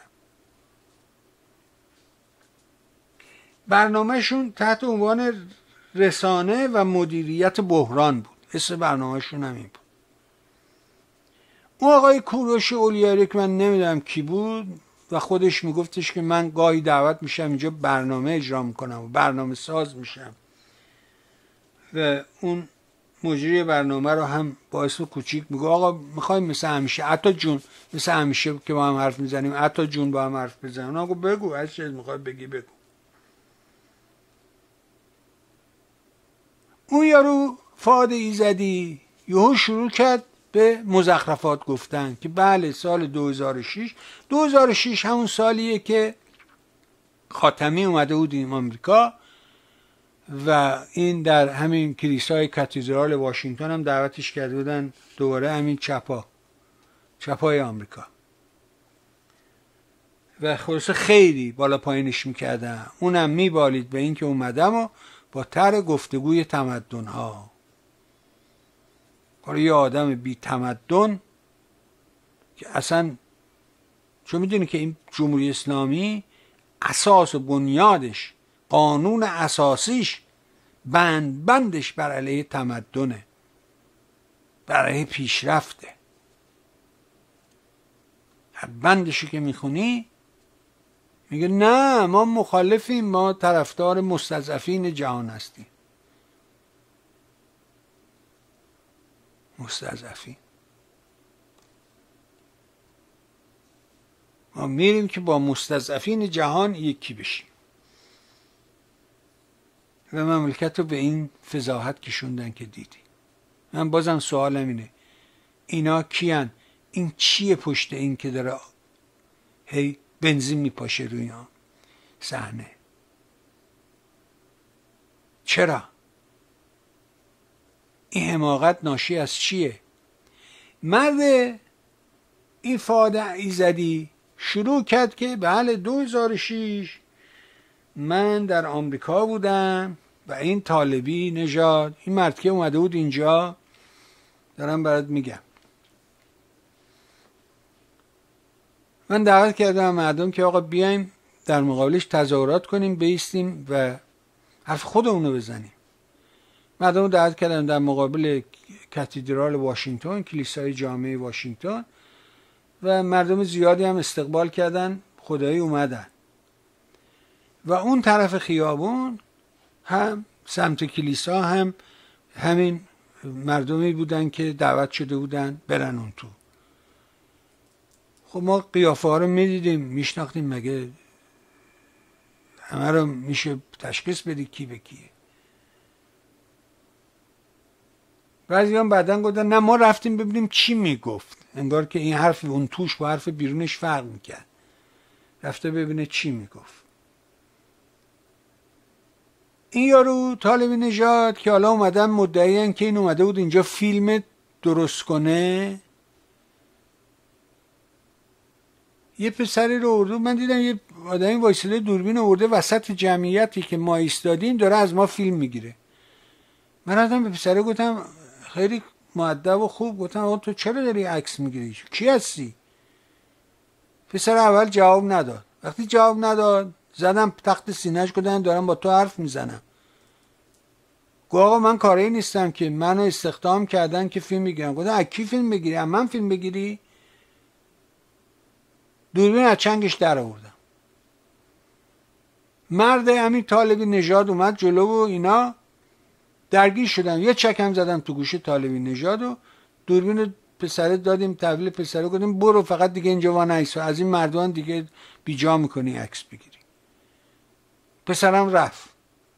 برنامهشون تحت عنوان رسانه و مدیریت بحران بود، اسم برنامهشون همین بود. اون آقای کوروش اولیایی که من نمیدونم کی بود و خودش میگفتش که من گاهی دعوت میشم اینجا برنامه اجرا میکنم و برنامه ساز میشم و اون مجری برنامه رو هم با اسم کوچیک میگه آقا میخوایم مثل همیشه عطا جون، مثل همیشه که با هم حرف میزنیم عطا جون با هم حرف بزنیم. آقا بگو هر چیز میخوای بگی بگو. اون یارو فؤاد ایزدی یهو شروع کرد به مزخرفات گفتن که بله سال دو هزار و شش دو هزار و شش همون سالیه که خاتمی اومده بود این آمریکا و این در همین کلیسای کاتدرال واشنگتن هم دعوتش کرده بودن، دوباره همین چپا چپای آمریکا و خلاصه خیلی بالا پایینش میکردن. اونم میبالید به این که اومدم و با طرح گفتگوی تمدن ها. یه آدم بی تمدن که اصلا چون میدونی که این جمهوری اسلامی اساس و بنیادش، قانون اساسیش، بند بندش بر علیه تمدنه، بر علیه پیشرفته. بندشو که میخونی میگه نه ما مخالفیم، ما طرفدار مستضعفین جهان هستیم. مستضعفین ما میریم که با مستضعفین جهان یکی بشیم و مملکت رو به این فضاحت کشوندن که دیدی. من بازم سوالم اینه اینا کیان؟ این چیه پشت این که داره هی بنزین میپاشه روی آن صحنه؟ چرا؟ این حماقت ناشی از چیه؟ مرد این فؤاد ایزدی شروع کرد که بله دو هزار و شش من در آمریکا بودم و این طالبی نژاد، این مرد که اومده بود اینجا، دارم برات میگم، من دعوت کردم مردم که آقا بیایم در مقابلش تظاهرات کنیم، بیستیم و حرف خودمونو بزنیم. مردم رو دعوت کردم در مقابل کاتدرال واشنگتن، کلیسای جامع واشنگتن، و مردم زیادی هم استقبال کردن، خدایی اومدن. و اون طرف خیابون هم سمت کلیسا هم همین مردمی بودن که دعوت شده بودن برن اون تو. خب ما قیافه ها رو میدیدیم، میشناختیم، مگه همه رو میشه تشخیص بدی کی به کیه؟ بعضی هم بعدن گفتن نه ما رفتیم ببینیم چی میگفت، انگار که این حرف اون توش با حرف بیرونش فرق میکرد، رفته ببینه چی میگفت. این یارو طالبی نژاد که حالا اومدن مدعیان که این اومده بود اینجا فیلم درست کنه، یه پسری رو آورده، من دیدم یه آدمی وایساده دوربین آورده وسط جمعیتی که ما ایستادیم داره از ما فیلم میگیره. من رفتم به پسره گفتم خیلی مؤدب و خوب، گفتم آقا تو چرا داری عکس میگیری؟ کی هستی؟ پسر اول جواب نداد. وقتی جواب نداد زدم تخت سینه‌اش، گفتم دارم با تو حرف میزنم. گفت آقا من کاری نیستم که، منو استخدام کردن که فیلم بگیرم. گفتم از کی فیلم بگیری؟ از من فیلم بگیری؟ دوربین از چنگش در آوردم. مرد همین طالبی نژاد اومد جلو و اینا درگیر شدن، یه چکم زدم تو گوش طالبی نژاد و دوربین پسره دادیم تحویل پسره، گفتیم برو فقط دیگه اینجا وان عکس از این مردان دیگه بیجا میکنی عکس بگیری. پسرم رفت،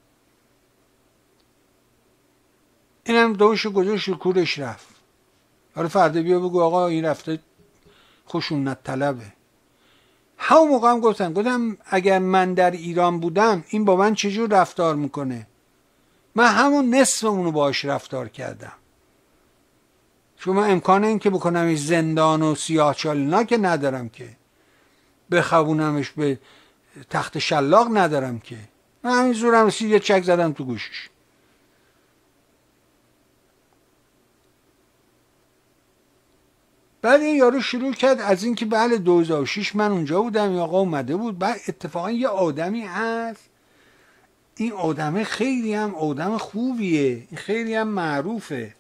اینم دوشو گذاشت رو کورش رفت حالا فردا بیا بگو آقا این رفته خشونت طلبه. همون موقع هم گفتم گفتم اگر من در ایران بودم این با من چجور رفتار میکنه؟ من همون نصف اونو باش رفتار کردم. شما امکان این که بکنم زندان و سیاهچال اینا که ندارم، که بخوونمش به تخت شلاق ندارم، که من همین زورم رسید یه چک زدم تو گوشش. بعد این یارو شروع کرد از این که بله دو هزار و شش من اونجا بودم، یا آقا اومده بود. بعد اتفاقا یه آدمی هست، این آدمه خیلی هم آدم خوبیه، این خیلی هم معروفه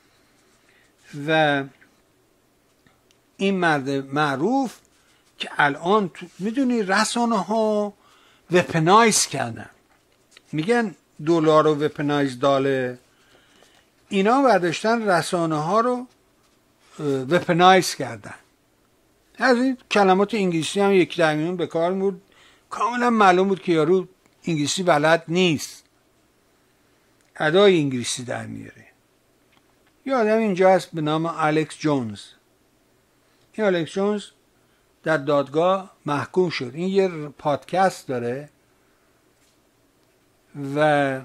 و این مرد معروف که الان میدونی رسانه ها وپنایز کردن، میگن دلار رو وپنایز داله، اینا برداشتن رسانه ها رو وپنایز کردن. از این کلمات انگلیسی هم یک درمیون به کار بود، کاملا معلوم بود که یارو انگلیسی بلد نیست، ادای انگلیسی در میاره. یه آدم اینجا هست به نام الکس جونز. این الکس جونز در دادگاه محکوم شد. این یه پادکست داره و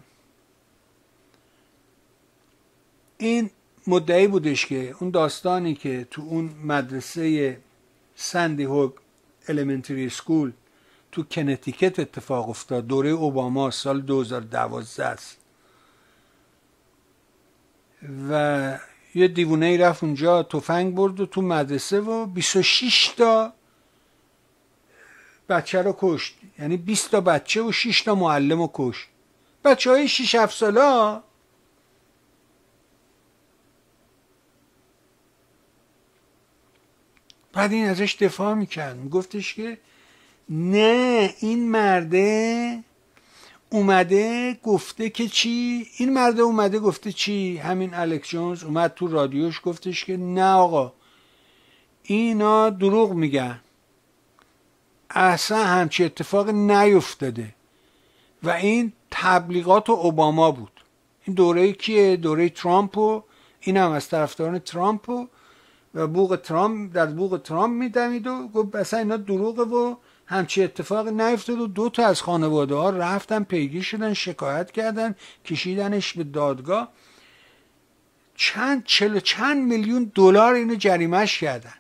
این مدعی بودش که اون داستانی که تو اون مدرسه سندی هوک الیمنتری اسکول تو کنتیکت اتفاق افتاد، دوره اوباما سال دو هزار و دوازده است و یه دیوونه ای رفت اونجا تفنگ برد و تو مدرسه و بیست و شش تا بچه رو کشت، یعنی بیست تا بچه و شش تا معلم رو کشت. بچه های شش هفت ساله. بعد این ازش دفاع میکرد، میگفتش که نه این مرده اومده گفته که چی، این مرده اومده گفته چی. همین الکس جونز اومد تو رادیوش گفتش که نه آقا اینا دروغ میگن، اصلا همچی اتفاق نیفتاده و این تبلیغات اوباما بود. این دوره کیه؟ دوره ترامپ و این هم از طرفداران ترامپ و و بوق ترامپ در بوق ترامپ میدمید و گفت اصلا اینا دروغه و همچی اتفاق نیفتاد. و دو تا از خانواده ها رفتن پیگیر شدن، شکایت کردن، کشیدنش به دادگاه، چند چل چند میلیون دلار اینو جریمهش کردن،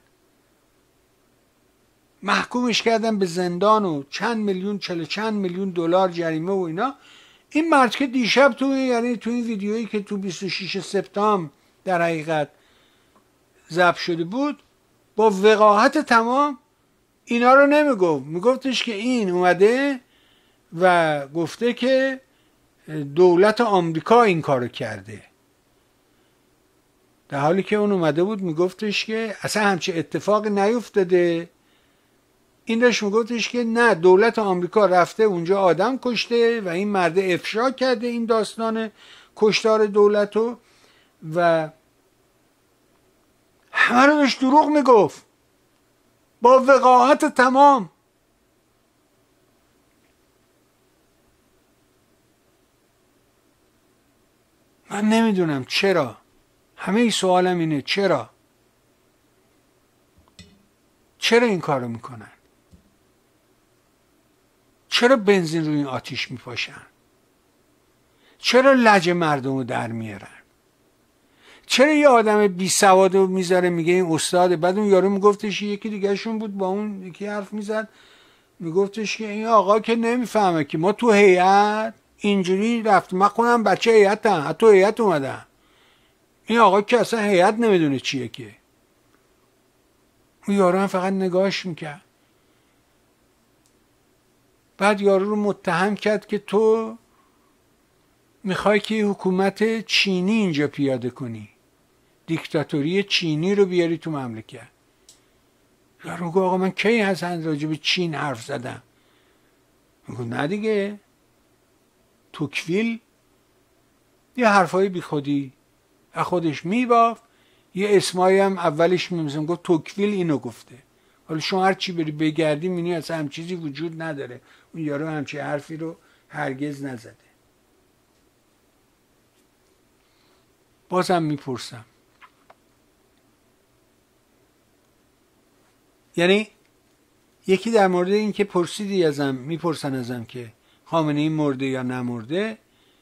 محکومش کردن به زندان و چند میلیون چل چند میلیون دلار جریمه و اینا. این مرد که دیشب تو یعنی تو این ویدیویی که تو بیست و شش سپتامبر در حقیقت ضبط شده بود با وقاحت تمام اینا رو نمیگفت، میگفتش که این اومده و گفته که دولت آمریکا این کارو کرده، در حالی که اون اومده بود میگفتش که اصلا همچه اتفاق نیفتاده. این داشت میگفتش که نه دولت آمریکا رفته اونجا آدم کشته و این مرد افشا کرده این داستان کشتار دولتو و همه رو داشت دروغ میگفت با وقاحت تمام. من نمیدونم چرا، همه ای سوالم اینه چرا چرا این کارو میکنن؟ چرا بنزین روی این آتیش میپاشن؟ چرا لج مردم رو در میارن؟ چرا یه آدم بی سواد رو میذاره میگه این استاده؟ بعد اون یارو میگفتش یکی دیگه شون بود با اون یکی حرف میزد میگفتش که این آقا که نمیفهمه که ما تو هیئت اینجوری رفتیم، من خودم بچه هیئتم، حتی هیئت اومدم، این آقا که اصلا هیئت نمیدونه چیه. که اون یارو هم فقط نگاهش میکرد. بعد یارو رو متهم کرد که تو میخوای که حکومت چینی اینجا پیاده کنی، دیکتاتوری چینی رو بیاری تو مملکت. یارو گفت آقا من کی هستن راجع به چین حرف زدم؟ میگه نه دیگه، توکویل یه حرفای بی خودی از خودش میباف، یه اسمایی هم اولش میمسیم گفت توکویل اینو گفته. حالا شما هر چی بری بگردی میبینی اصلا هم چیزی وجود نداره، اون یارو همچی حرفی رو هرگز نزده. بازم میپرسم یعنی یکی در مورد این که پرسیدی ازم، میپرسن ازم که خامنه‌ای مرده یا نمرده،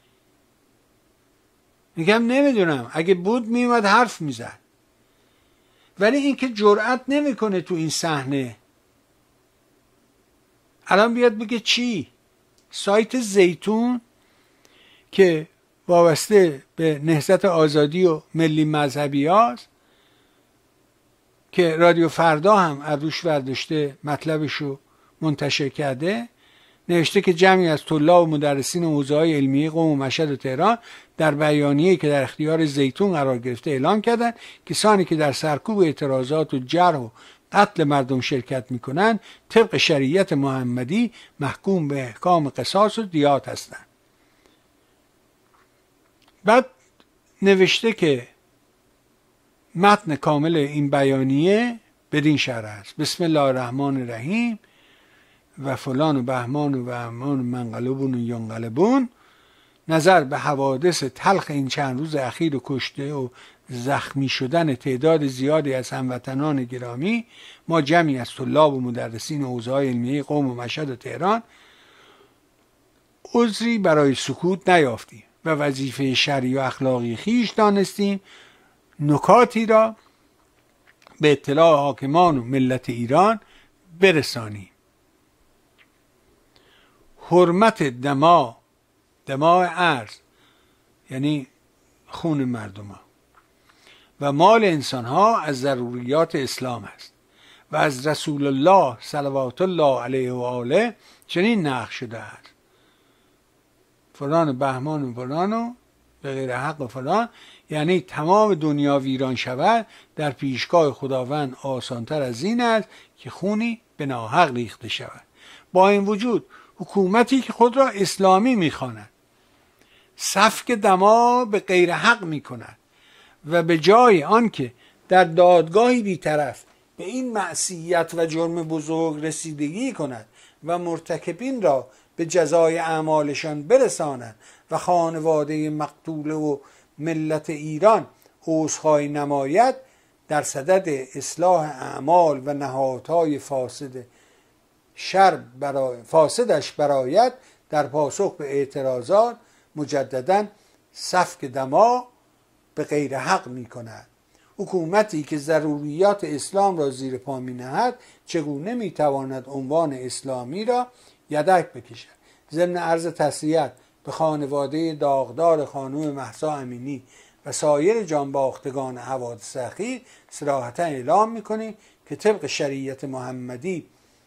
میگم نمیدونم، اگه بود میومد حرف میزد، ولی این که جرأت نمیکنه تو این صحنه الان بیاد بگه چی؟ سایت زیتون که وابسته به نهضت آزادی و ملی مذهبی هاست که رادیو فردا هم عروش ورداشته مطلبشو منتشر کرده، نوشته که جمعی از طلاب و مدرسین حوزه‌های علمیه قم و مشهد و تهران در بیانیه‌ای که در اختیار زیتون قرار گرفته اعلام کردند کسانی که در سرکوب اعتراضات و جرح و قتل مردم شرکت می‌کنند طبق شریعت محمدی محکوم به احکام قصاص و دیات هستند. بعد نوشته که متن کامل این بیانیه بدین شرح است: بسم الله الرحمن الرحیم و فلان و بهمان و بهمان و منقلبون و ینقلبون. نظر به حوادث تلخ این چند روز اخیر و کشته و زخمی شدن تعداد زیادی از هموطنان گرامی، ما جمعی از طلاب و مدرسین حوزه‌های علمیه قم و مشهد و تهران عذری برای سکوت نیافتیم و وظیفه شرعی و اخلاقی خیش دانستیم نکاتی را به اطلاع حاکمان و ملت ایران برسانیم. حرمت دما، دماء ارض یعنی خون مردم ها و مال انسان ها از ضروریات اسلام است و از رسول الله صلوات الله علیه و آله چنین نقل شده است: فلان و بهمان و فلان و به غیر حق و فلان، یعنی تمام دنیا ویران شود در پیشگاه خداوند آسانتر از این است که خونی به ناحق ریخته شود. با این وجود حکومتی که خود را اسلامی میخواند سفک دما به غیر حق میکند و به جای آنکه در دادگاهی بیطرف به این معصیت و جرم بزرگ رسیدگی کند و مرتکبین را به جزای اعمالشان برساند و خانواده مقتوله و ملت ایران عذرخواهی نماید، در صدد اصلاح اعمال و نهادهای فاسد شر برای فاسدش برآید، در پاسخ به اعتراضات مجددا سفک دما به غیر حق می کند. حکومتی که ضروریات اسلام را زیر پا می نهد چگونه می تواند عنوان اسلامی را یدک بکشد؟ ضمن عرض تسلیت به خانواده داغدار خانم مهسا امینی و سایر جانباختگان حوادث اخیر صراحتا اعلام می‌کنیم که طبق شریعت محمدی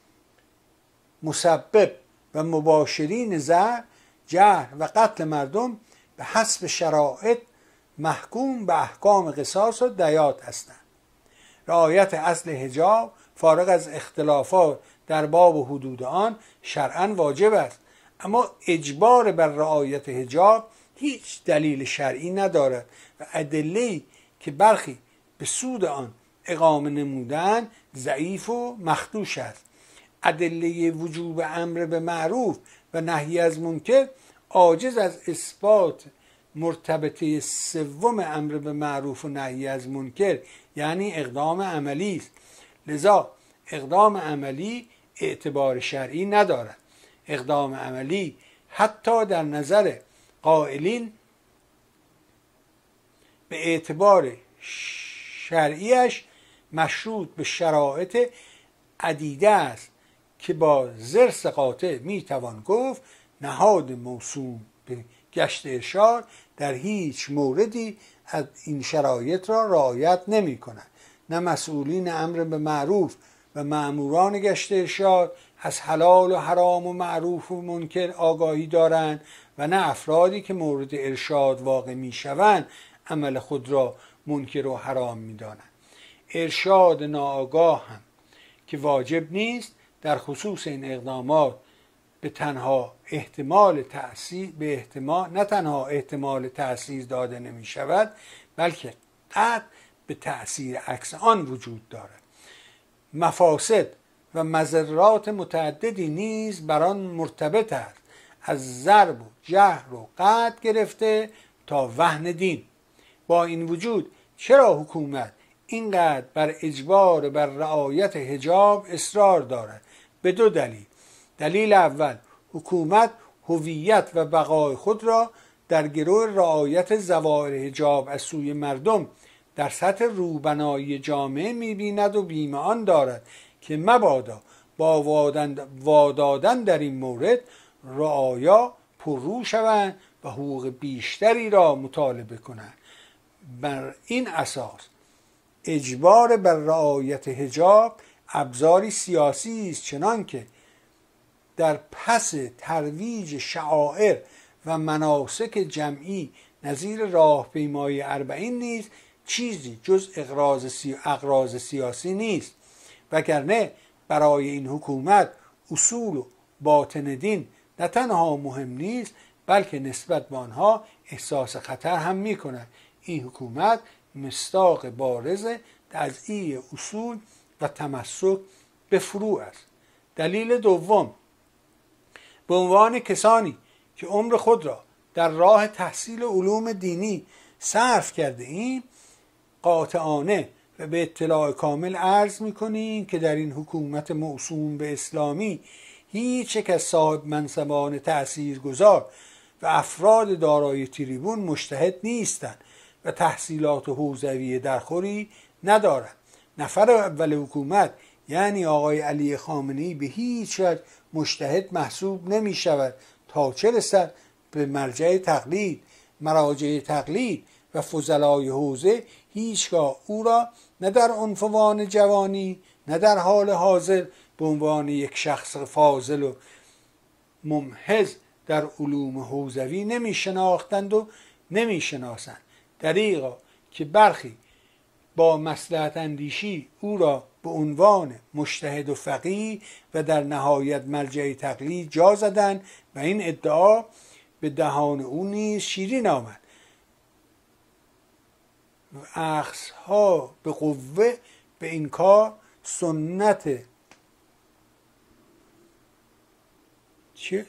مسبب و مباشرین زر، جرح و قتل مردم به حسب شرایط محکوم به احکام قصاص و دیات هستند. رعایت اصل حجاب فارغ از اختلافات در باب و حدود آن شرعاً واجب است، اما اجبار بر رعایت حجاب هیچ دلیل شرعی ندارد و ادله‌ای که برخی به سود آن اقامه نمودن ضعیف و مخدوش است. ادله وجوب امر به معروف و نهی از منکر عاجز از اثبات مرتبطه سوم امر به معروف و نهی از منکر، یعنی اقدام عملی است. لذا اقدام عملی اعتبار شرعی ندارد. اقدام عملی حتی در نظر قائلین به اعتبار شرعیش مشروط به شرایط عدیده است که با زرس قاطع میتوان گفت نهاد موسوم به گشت ارشاد در هیچ موردی از این شرایط را رعایت نمی کند. نه مسئولین امر به معروف و مأموران گشت ارشاد از حلال و حرام و معروف و منکر آگاهی دارند و نه افرادی که مورد ارشاد واقع می شوند عمل خود را منکر و حرام می دانند. ارشاد ناآگاه هم که واجب نیست در خصوص این اقدامات به تنها احتمال تأثیر به احتمال نه تنها احتمال تأثیر داده نمی شود، بلکه قطع به تأثیر عکس آن وجود دارد. مفاسد و مضرات متعددی نیز بر آن مرتبط است، از ضرب و جهر و قتل گرفته تا وهن دین. با این وجود چرا حکومت اینقدر بر اجبار بر رعایت حجاب اصرار دارد؟ به دو دلیل. دلیل اول، حکومت هویت و بقای خود را در گروه رعایت ظواهر حجاب از سوی مردم در سطح روبنایی جامعه می‌بیند و بیم آن دارد که مبادا با وادادن در این مورد رعایا پررو شوند و حقوق بیشتری را مطالبه کنند. بر این اساس اجبار بر رعایت حجاب ابزاری سیاسی است، چنانکه در پس ترویج شعائر و مناسک جمعی نظیر راهپیمایی اربعین نیز چیزی جز اغراض سی... اغراض سیاسی نیست، وگرنه برای این حکومت اصول و باطن دین نه تنها مهم نیست بلکه نسبت به آنها احساس خطر هم می کند. این حکومت مصداق بارز تضییع اصول و تمسک به فروع است. دلیل دوم، به عنوان کسانی که عمر خود را در راه تحصیل علوم دینی صرف کرده ایم، قاطعانه و به اطلاع کامل عرض می‌کنیم که در این حکومت موسوم به اسلامی هیچ یک از صاحب منصبان تأثیرگذار و افراد دارای تریبون مجتهد نیستند و تحصیلات حوزوی درخوری ندارند. نفر اول حکومت یعنی آقای علی خامنه‌ای به هیچ وجه مجتهد محسوب نمی شود تا چه رسد به مرجع تقلید، مراجع تقلید و فضلای حوزه هیچگاه او را نه در عنفوان جوانی نه در حال حاضر به عنوان یک شخص فاضل و ممحض در علوم حوزوی نمی شناختند و نمی شناسند. دریغا که برخی با مصلحت اندیشی او را به عنوان مجتهد و فقیه و در نهایت مرجع تقلید جا زدند و این ادعا به دهان او نیز شیرین آمد. اخذها به قوه به این کار سنت چه؟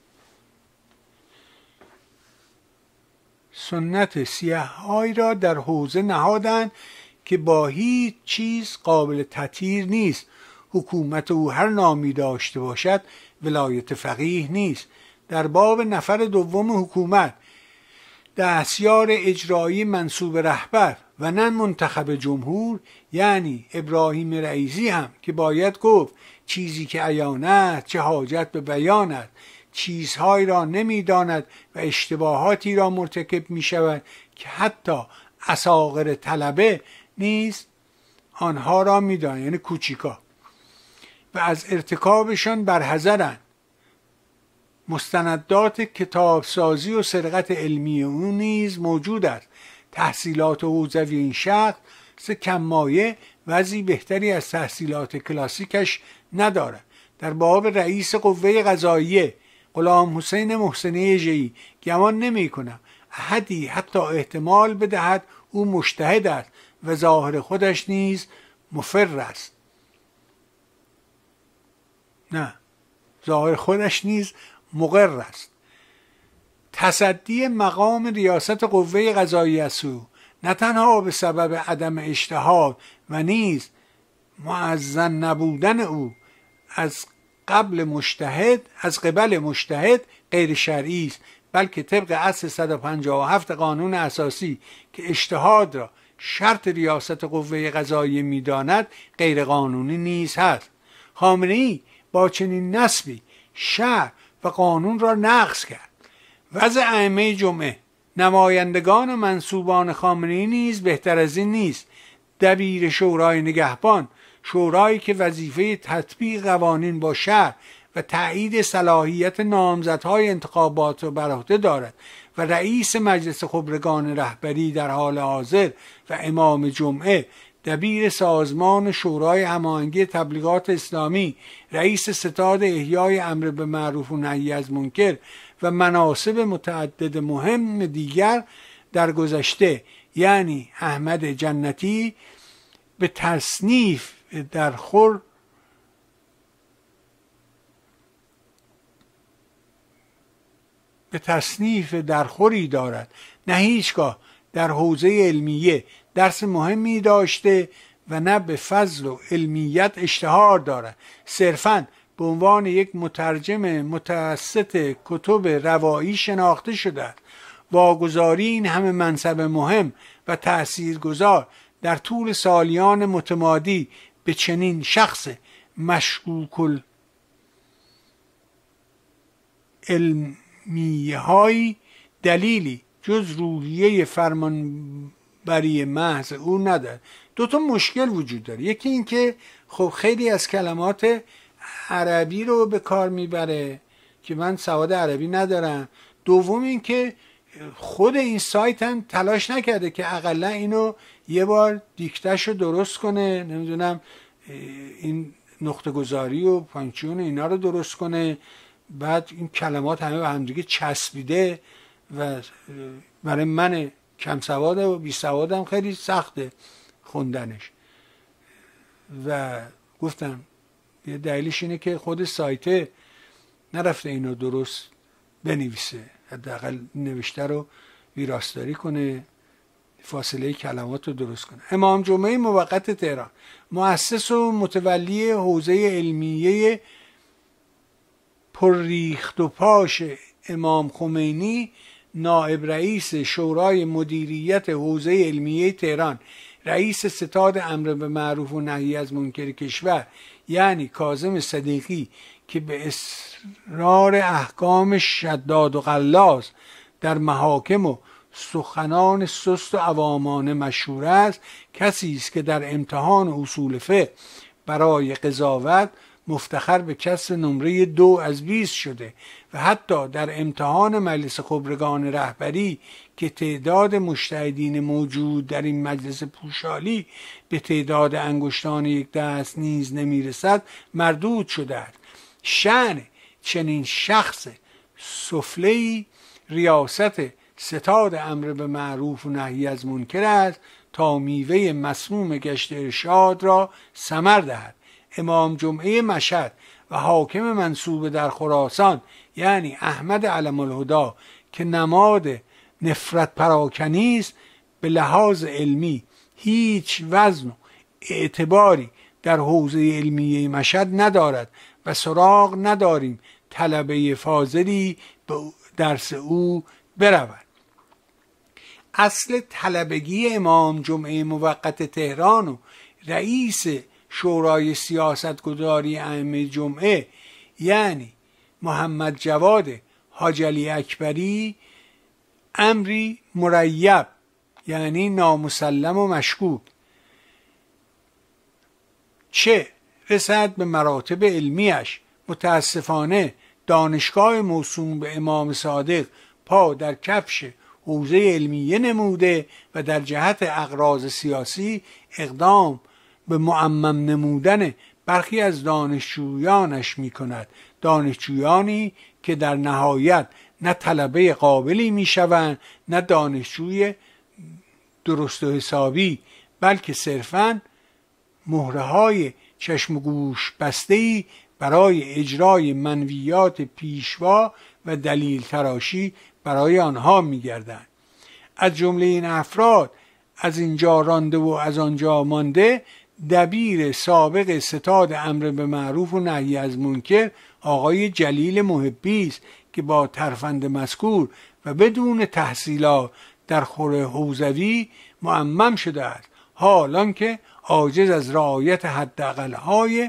سنت سیاه‌هایی را در حوزه نهادند که با هیچ چیز قابل تطهیر نیست. حکومت او هر نامی داشته باشد ولایت فقیه نیست. در باب نفر دوم حکومت، دستیار اجرایی منصوب رهبر و نه منتخب جمهور یعنی ابراهیم رئیسی هم که باید گفت چیزی که عیان است چه حاجت به بیان است، چیزهایی را نمیداند و اشتباهاتی را مرتکب می شود که حتی اصاغر طلبه نیز آنها را می داند، یعنی کوچیکا، و از ارتکابشان برحذرند. مستندات کتابسازی و سرقت علمی او نیز موجود است. تحصیلات حوزوی این شخص کمایه وضعی بهتری از تحصیلات کلاسیکش ندارد. در باب رئیس قوه قضاییه غلام حسین محسنی ژه‌ای گمان نمی کنم احدی حتی احتمال بدهد او مجتهد است و ظاهر خودش نیز مفر است. نه، ظاهر خودش نیز مقر است. تصدی مقام ریاست قوه قضاییه از او نه تنها به سبب عدم اجتهاد و نیز مؤذن نبودن او از قبل مجتهد از قبل مجتهد غیر شرعی است، بلکه طبق اصل صد و پنجاه و هفت قانون اساسی که اجتهاد را شرط ریاست قوه قضاییه می‌داند غیر قانونی نیز هست. خامنه‌ای با چنین نسبی شرع و قانون را نقض کرد. وضع ائمه جمعه، نمایندگان و منصوبان خامنه‌ای نیز بهتر از این نیست. دبیر شورای نگهبان، شورایی که وظیفه تطبیق قوانین با شرع و تایید صلاحیت نامزدهای انتخابات را بر عهده دارد، و رئیس مجلس خبرگان رهبری در حال حاضر و امام جمعه، دبیر سازمان شورای هماهنگی تبلیغات اسلامی، رئیس ستاد احیای امر به معروف و نهی از منکر و مناصب متعدد مهم دیگر در گذشته، یعنی احمد جنتی، به تصنیف در خور به تصنیف درخوری دارد. نه هیچگاه در حوزه علمیه درس مهمی داشته و نه به فضل و علمیت اشتهار دارد. صرفاً به عنوان یک مترجم متوسط کتب روایی شناخته شده است. واگذاری این همه منصب مهم و تأثیرگذار در طول سالیان متمادی به چنین شخص مشکوک علمیه های دلیلی جز روحیه فرمانبری محض او ندارد. دو تا مشکل وجود داره. یکی این که خب خیلی از کلمات عربی رو به کار میبره که من سواد عربی ندارم. دوم این که خود این سایت هم تلاش نکرده که اقلا اینو یه بار دیکتش رو درست کنه، نمیدونم این نقطه گذاری و پانکچیون اینا رو درست کنه، بعد این کلمات همه به همدیگه چسبیده و برای من کم سواد و بی سوادم خیلی سخته خوندنش. و گفتم یه دلیلش اینه که خود سایت نرفته اینو درست بنویسه، حداقل نوشته رو ویراستاری کنه، فاصله کلمات رو درست کنه. امام جمعه موقت تهران، مؤسس و متولی حوزه علمیه پرریخت و پاش امام خمینی، نائب رئیس شورای مدیریت حوزه علمیه تهران، رئیس ستاد امر به معروف و نهی از منکر کشور یعنی کاظم صدیقی که به اصرار احکام شداد و غلاظ در محاکم و سخنان سست و عوامانه مشهور است، کسی است که در امتحان اصول فقه برای قضاوت مفتخر به کسب نمره دو از بیست شده و حتی در امتحان مجلس خبرگان رهبری که تعداد مجتهدین موجود در این مجلس پوشالی به تعداد انگشتان یک دست نیز نمیرسد مردود شده است. شأن چنین شخص سفله‌ای ریاست ستاد امر به معروف و نهی از منکر است تا میوه مسموم گشت ارشاد را ثمر دهد. امام جمعه مشهد و حاکم منصوب در خراسان یعنی احمد علم الهدی که نماد نفرت پراکنی است، به لحاظ علمی هیچ وزن و اعتباری در حوزه علمیه مشهد ندارد و سراغ نداریم طلبه فاضلی به درس او برود. اصل طلبگی امام جمعه موقت تهران و رئیس شورای سیاستگذاری ائمه جمعه یعنی محمد جواد حاج علی اکبری امری مریب یعنی نامسلم و مشکوک، چه رسد به مراتب علمیش. متاسفانه دانشگاه موسوم به امام صادق پا در کفش حوزه علمیه نموده و در جهت اغراض سیاسی اقدام به معمم نمودن برخی از دانشجویانش می کند، دانشجویانی که در نهایت نه طلبه قابلی می شوند نه دانشجوی درست و حسابی، بلکه صرفاً مهره های چشم و گوش بسته‌ای برای اجرای منویات پیشوا و دلیل تراشی برای آنها می گردند. از جمله این افراد از اینجا رانده و از آنجا مانده دبیر سابق ستاد امر به معروف و نهی از منکر آقای جلیل محبی است که با ترفند مذکور و بدون تحصیلات در خور حوزوی معمم شده است، حالان که عاجز از رعایت حداقل‌های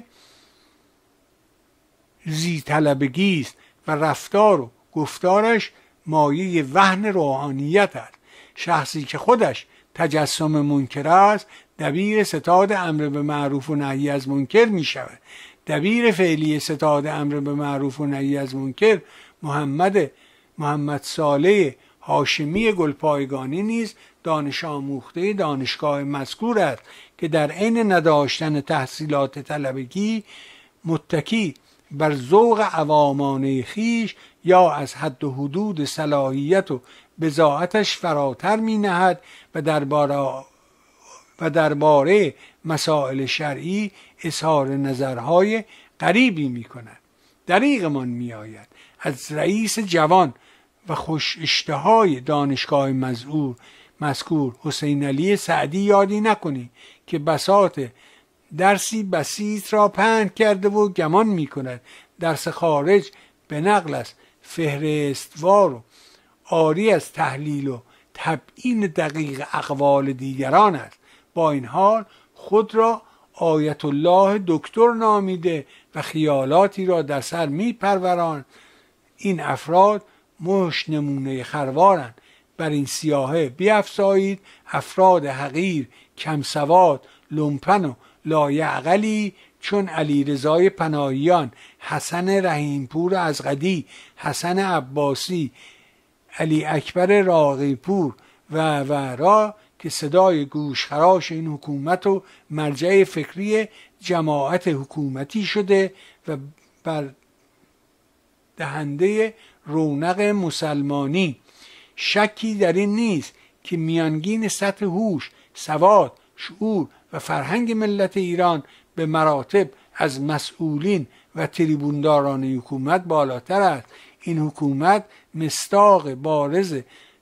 ذی طلبگی است و رفتار و گفتارش مایه وهن روحانیت است. شخصی که خودش تجسم منکر است دبیر ستاد امر به معروف و نهی از منکر می شود. دبیر فعلی ستاد امر به معروف و نهی از منکر محمد محمد صالح هاشمی گلپایگانی نیز دانش آموخته دانشگاه مذکور است که در عین نداشتن تحصیلات طلبگی متکی بر ذوق عوامانه خیش یا از حد و حدود صلاحیت و بضاعتش فراتر می نهد و درباره و درباره مسائل شرعی اظهار نظرهای غریبی می کند. دریغمان می آید از رئیس جوان و خوش اشتهای دانشگاه مزعور مذکور حسین علی سعدی یادی نکنی که بساط درسی بسیط را پهن کرده و گمان می کند درس خارج به نقل است فهرستوار و عاری از تحلیل و تبیین دقیق اقوال دیگران است. با این حال خود را آیت الله دکتر نامیده و خیالاتی را در سر می پروران. این افراد مش نمونه خروارند. بر این سیاهه بیفزایید افراد حقیر، کم سواد، لومپن و لایعقلی چون علی رضای پناهیان، حسن رحیمپور ازغدی، حسن عباسی، علی اکبر راقیپور و و را که صدای گوشخراش این حکومت و مرجع فکری جماعت حکومتی شده و بر دهنده رونق مسلمانی. شکی در این نیست که میانگین سطح هوش، سواد، شعور و فرهنگ ملت ایران به مراتب از مسئولین و تریبونداران حکومت بالاتر است. این حکومت مصداق بارز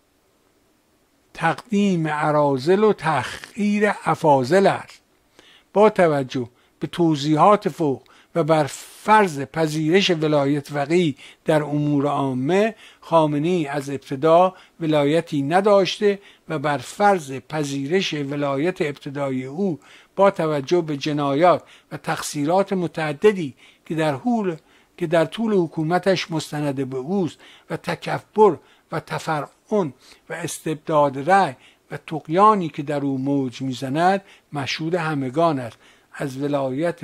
تقدیم اراذل و تحقیر افاضل است. با توجه به توضیحات فوق و بر فرض پذیرش ولایت فقیه در امور عامه، خامنه‌ای از ابتدا ولایتی نداشته و بر فرض پذیرش ولایت ابتدایی او با توجه به جنایات و تقصیرات متعددی که در حول که در طول حکومتش مستند به اوست و تکبر و تفرعن و استبداد رأی و طغیانی که در او موج میزند مشهود همگان است. از ولایت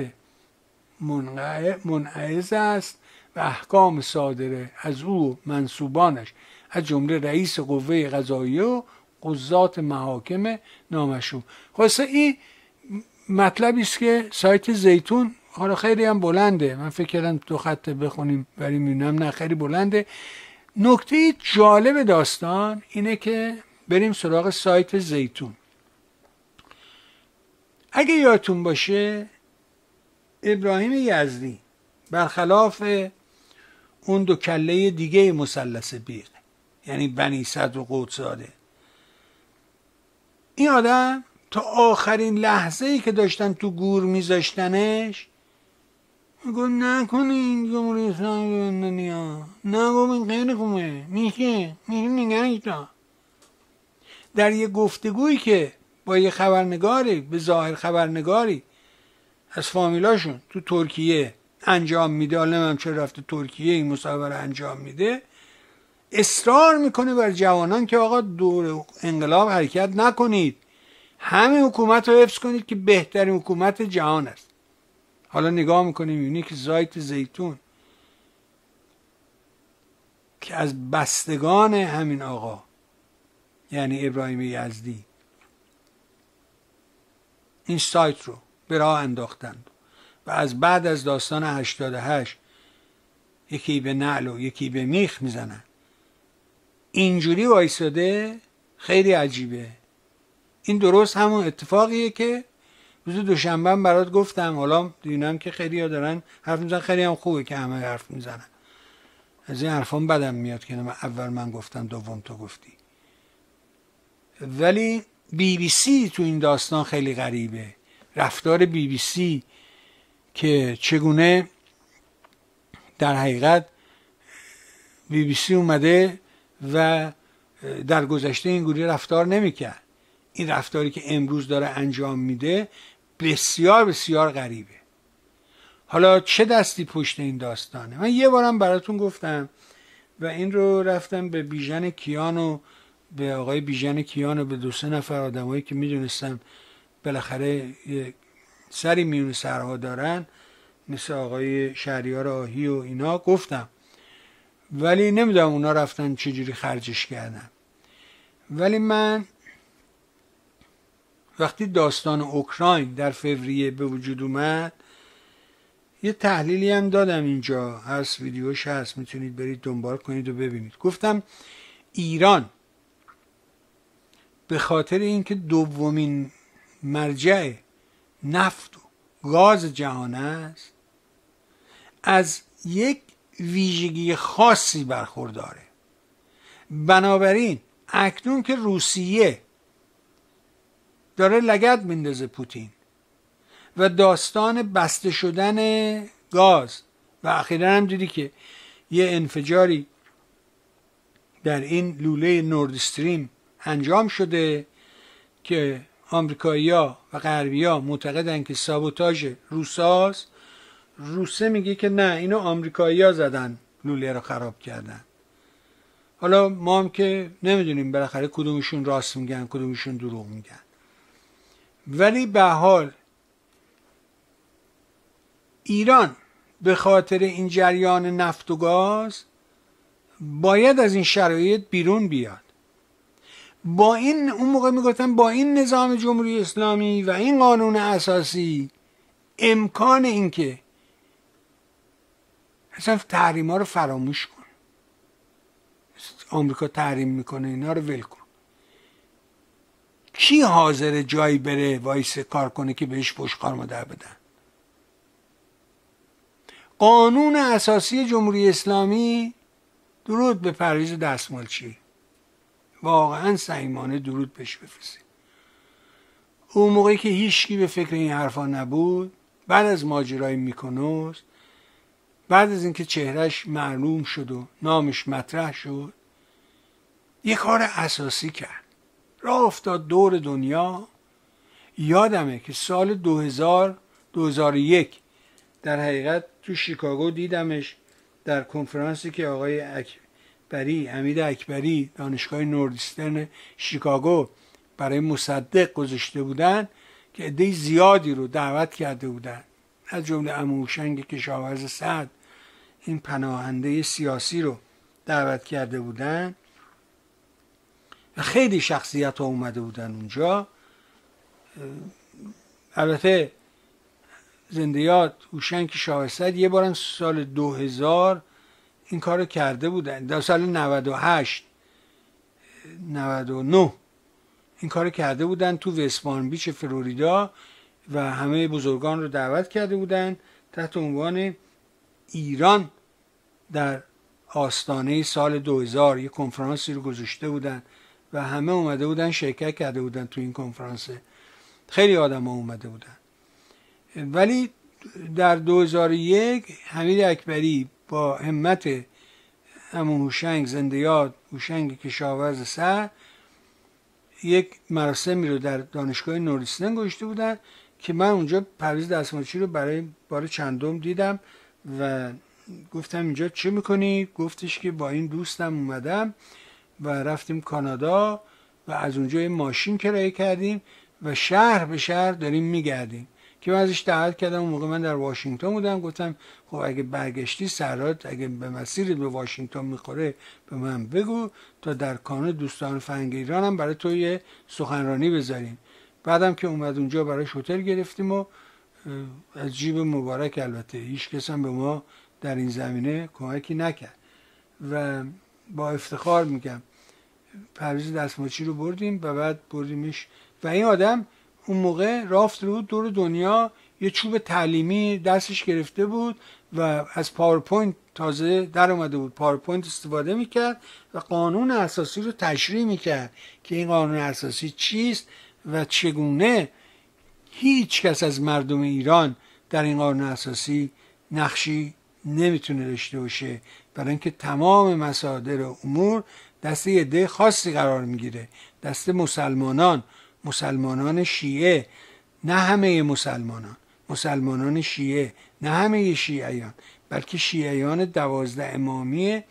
منعکس است و احکام صادره از او منصوبانش از جمله رئیس قوه قضاییه و قضات محاکم نامشروع. خلاصه این مطلبی است که سایت زیتون، حالا خیلی هم بلنده، من فکر کردم دو خط بخونیم ولی میبینم نه خیلی بلنده. نکته جالب داستان اینه که بریم سراغ سایت زیتون. اگه یادتون باشه ابراهیم یزدی برخلاف اون دو کله دیگه مثلث بیق، یعنی بنی صدر و قدس‌زاده، این آدم تا آخرین لحظه ای که داشتن تو گور میذاشتنش میگو نکنین جمهوری اسلامی دنیا، نه بابا این خیلی خوبه، میشه میشه نگرش تا. در یه گفتگویی که با یه خبرنگاری، به ظاهر خبرنگاری از فامیلاشون تو ترکیه انجام میده، حالا نمیدونم چرا رفته ترکیه این مصاحبه رو انجام میده، اصرار میکنه بر جوانان که آقا دور انقلاب حرکت نکنید، همین حکومت رو حفظ کنید که بهترین حکومت جهان است. حالا نگاه میکنیم میبینی که سایت زیتون که از بستگان همین آقا یعنی ابراهیم یزدی این سایت رو به راه انداختند و از بعد از داستان هشتاد و هشت یکی به نعل و یکی به میخ میزنن، اینجوری وایساده. خیلی عجیبه. این درست همون اتفاقیه که روز دوشنبه برات گفتم. حالا دیدم که خیلی ها دارن حرف میزنن، خیلی هم خوبه که همه حرف میزنن. از این حرفان بدم میاد که من اول من گفتم دوم تو گفتی. ولی بی بی سی تو این داستان خیلی غریبه. رفتار بی بی سی که چگونه در حقیقت بی بی سی اومده و در گذشته این گونه رفتار نمیکرد. این رفتاری که امروز داره انجام میده بسیار بسیار غریبه. حالا چه دستی پشت این داستانه؟ من یه بارم براتون گفتم و این رو رفتم به بیژن کیان و به آقای بیژن کیان و به دو سه نفر آدمایی که میدونستم بالاخره سری میون سرها دارن مثل آقای شهریار آهی و اینا گفتم، ولی نمیدونم اونا رفتن چجوری خرجش کردن. ولی من وقتی داستان اوکراین در فوریه به وجود اومد یه تحلیلی هم دادم، اینجا هست، ویدیوش هست، میتونید برید دنبال کنید و ببینید. گفتم ایران به خاطر اینکه دومین مرجع نفت و گاز جهان است از یک ویژگی خاصی برخورداره. بنابراین اکنون که روسیه داره لگد میندازه پوتین و داستان بسته شدن گاز و اخیراً هم دیدی که یه انفجاری در این لوله نورد استریم انجام شده که آمریکایی‌ها و غربی‌ها معتقدن که سابوتاژ روساست. روسه میگه که نه، اینو آمریکایی‌ها زدن لوله رو خراب کردن. حالا ما هم که نمیدونیم بالاخره کدومشون راست میگن کدومشون دروغ میگن، ولی به حال ایران به خاطر این جریان نفت و گاز باید از این شرایط بیرون بیاد. با این اون موقع میگفتن با این نظام جمهوری اسلامی و این قانون اساسی امکان این که اصلا تحریم ها رو فراموش کن، آمریکا تحریم میکنه اینا رو ول کن. کی حاضر جایی بره وایسه کار کنه که بهش پشتکار مادر بدن؟ قانون اساسی جمهوری اسلامی، درود به پرویز دستمالچی، واقعا صمیمانه درود بهش بفرستید. اون موقعی که هیچکی به فکر این حرفا نبود، بعد از ماجرای میکنوس، بعد از اینکه چهرهش معلوم شد و نامش مطرح شد، یه کار اساسی کرد، راه افتاد دور دنیا. یادمه که سال دو هزار دو هزار و یک در حقیقت تو شیکاگو دیدمش در کنفرانسی که آقای اکبری، حمید اکبری، دانشگاه نوردسترن شیکاگو برای مصدق گذاشته بودن که عده زیادی رو دعوت کرده بودن، از جمله عمو هوشنگ کشاورز سعد، این پناهنده سیاسی رو دعوت کرده بودن و خیلی شخصیت ها اومده بودن اونجا. البته زنده یاد هوشنگ کشاورز سعد یه بارم سال دو هزار این کارو کرده بودن، در سال نود و هشت نود و نه این کارو کرده بودن تو وست پالم بیچ فلوریدا و همه بزرگان رو دعوت کرده بودن تحت عنوان ایران در آستانه سال دو هزار. یک کنفرانسی رو گذاشته بودن و همه اومده بودن شرکت کرده بودن تو این کنفرانس، خیلی آدم ها اومده بودن. ولی در دو هزار و یک حمید اکبری با همت همون هوشنگ زنده یاد، هوشنگ کشاورز سعد، یک مراسمی رو در دانشگاه نوردسترن گذاشته بودن که من اونجا پرویز دستمالچی رو برای بار چندم دیدم و گفتم اینجا چه میکنی؟ گفتش که با این دوستم اومدم و رفتیم کانادا و از اونجا یه ماشین کرایه کردیم و شهر به شهر داریم میگردیم. که من ازش دعوت کردم، اون موقع من در واشنگتن بودم، گفتم خب اگه برگشتی سرات اگه به مسیر به واشنگتن میخوره به من بگو تا در کانون دوستان فرهنگ ایران هم برای تو یه سخنرانی بذاریم. بعدم که اومد اونجا براش هتل گرفتیم و از جیب مبارک، البته هیچ کس هم به ما در این زمینه کمکی نکرد و با افتخار میگم پرویز دستمالچی رو بردیم و بعد بردیمش و این آدم اون موقع رافت رو دور دنیا یه چوب تعلیمی دستش گرفته بود و از پاورپوینت تازه در اومده بود، پاورپوینت استفاده میکرد و قانون اساسی رو تشریح میکرد که این قانون اساسی چیست و چگونه هیچ کس از مردم ایران در این قانون اساسی نقشی نمیتونه داشته باشه، برای اینکه تمام مصادر امور دست یه عده خاصی قرار میگیره، دست مسلمانان، مسلمانان شیعه، نه همه مسلمانان، مسلمانان شیعه، نه همه شیعیان، بلکه شیعیان دوازده امامی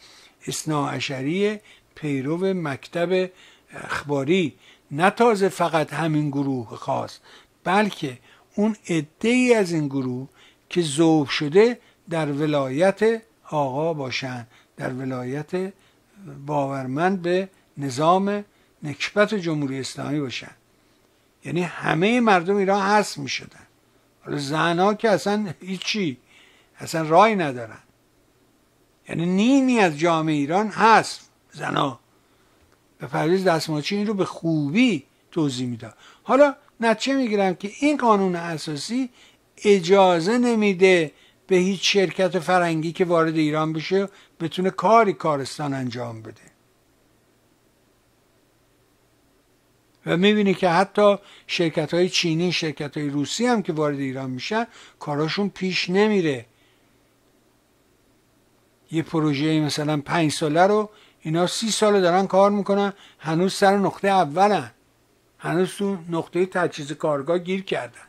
اثناعشری پیرو مکتب اخباری، نه تازه فقط همین گروه خاص، بلکه اون عده‌ای از این گروه که ذوب شده در ولایت آقا باشن، در ولایت باورمند به نظام نکبت جمهوری اسلامی باشن. یعنی همه مردم ایران حذف می شدن. حالا زنها که اصلا هیچی، اصلا رای ندارن، یعنی نیمی از جامعه ایران حذف زنها. به پرویز دستمالچی این رو به خوبی توضیح میداد. حالا نتیجه میگیرم که این قانون اساسی اجازه نمیده به هیچ شرکت فرنگی که وارد ایران بشه بتونه کاری کارستان انجام بده. و میبینی که حتی شرکت های چینی، شرکت های روسی هم که وارد ایران میشن کاراشون پیش نمیره. یه پروژه مثلا پنج ساله رو اینا سی ساله دارن کار میکنن، هنوز سر نقطه اولن، هنوز تو نقطه تجهیز کارگاه گیر کردن.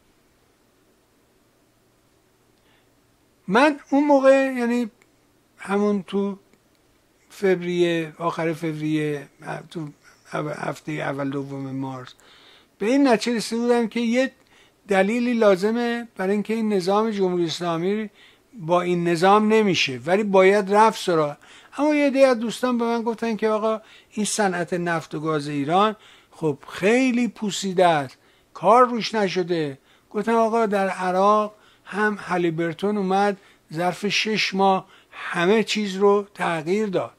من اون موقع یعنی همون تو فوریه، آخر فوریه، تو هفته اول دوم مارس به این نتیجه رسیده بودم که یه دلیلی لازمه برای اینکه این نظام جمهوری اسلامی با این نظام نمیشه ولی باید رفت سراغ. اما یه عده از دوستان به من گفتن که آقا این صنعت نفت و گاز ایران خب خیلی پوسیده است، کار روش نشده. گفتم آقا در عراق هم هالیبرتون اومد ظرف شش ماه همه چیز رو تغییر داد.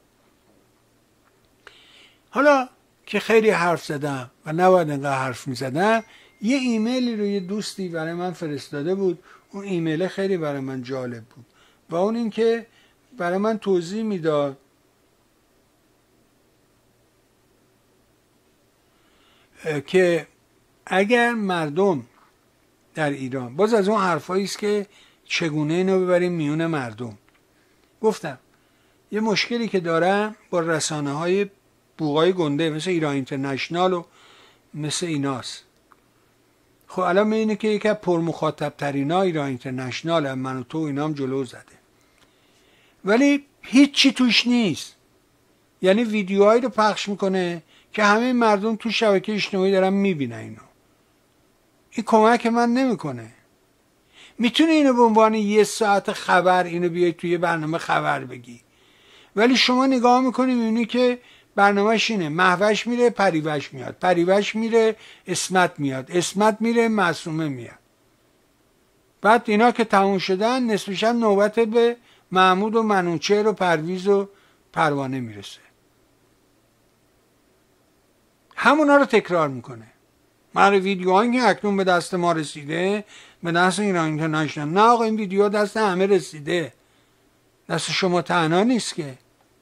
حالا که خیلی حرف زدم و نباید انقدر حرف می زدم، یه ایمیلی رو یه دوستی برای من فرستاده بود. اون ایمیل خیلی برای من جالب بود و اون این که برای من توضیح میداد که اگر مردم در ایران، باز از اون حرفایی است که چگونه اینو ببریم میون مردم. گفتم یه مشکلی که دارم با رسانه های بوقای گنده مثل ایران اینترنشنال و مثل ایناست. خب الان میبینه که یکی از پرمخاطب ترین ها ایران اینترنشنال هم، من و تو اینا هم جلو زده ولی هیچی توش نیست. یعنی ویدیوهایی رو پخش میکنه که همه مردم تو شبکه اجتماعی دارن میبینن. اینو این کمک من نمیکنه. میتونه اینو به عنوان یه ساعت خبر اینو بیای توی برنامه خبر بگی، ولی شما نگاه میکنی میبینی که برنامهش اینه: مهوش میره پریوش میاد، پریوش میره اسمت میاد، اسمت میره معصومه میاد. بعد اینا که تموم شدن نصفش هم نوبت به محمود و منوچهر و پرویز و پروانه میرسه. همونا رو تکرار میکنه. من ویدیوهایی که اکنون به دست ما رسیده، به دست ایران اینترنشنال، نه آقا این ویدیو دست همه رسیده، دست شما تنها نیست که.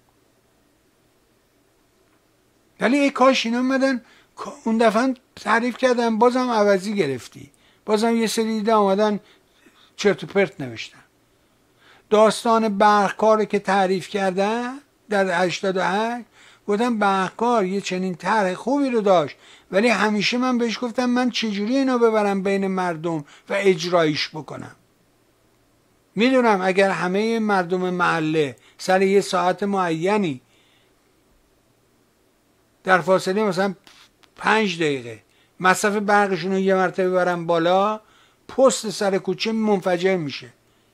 ولی ای کاش اینا اومدن اون دفعه تعریف کردن بازم عوضی گرفتی، بازم یه سری دیده آمدن چرت و پرت نوشتن. داستان برقکار که تعریف کردن در هشتاد و هشت، گفتم برقکار یه چنین طرح خوبی رو داشت، ولی همیشه من بهش گفتم من چجوری اینو ببرم بین مردم و اجرایش بکنم. میدونم اگر همه مردم محله سر یه ساعت معینی در فاصله مثلا پنج دقیقه مصرف برقشون رو یه مرتبه ببرن بالا، پست سر کوچه منفجر میشه.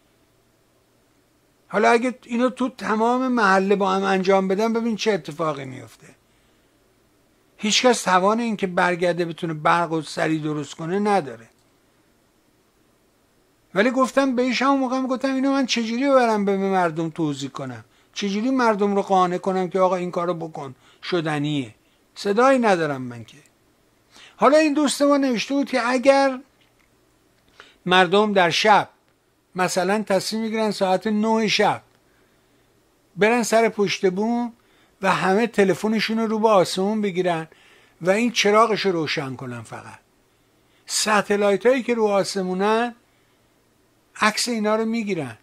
حالا اگه اینو تو تمام محله با هم انجام بدن، ببین چه اتفاقی میفته. هیچکس توان این که برگرده بتونه برق و سری درست کنه نداره. ولی گفتم بهش همون موقع میگفتم اینو من چجوری ببرم به مردم توضیح کنم، چجوری مردم رو قانع کنم که آقا این کارو بکن، شدنیه. صدایی ندارم من که. حالا این دوست ما نوشته بود که اگر مردم در شب مثلا تصمیم میگیرن ساعت نه شب برن سر پشت بوم و همه تلفنشون رو رو به آسمون بگیرن و این چراغش رو روشن کنن، فقط ستلایت هایی که رو آسمونن عکس اینا رو میگیرن،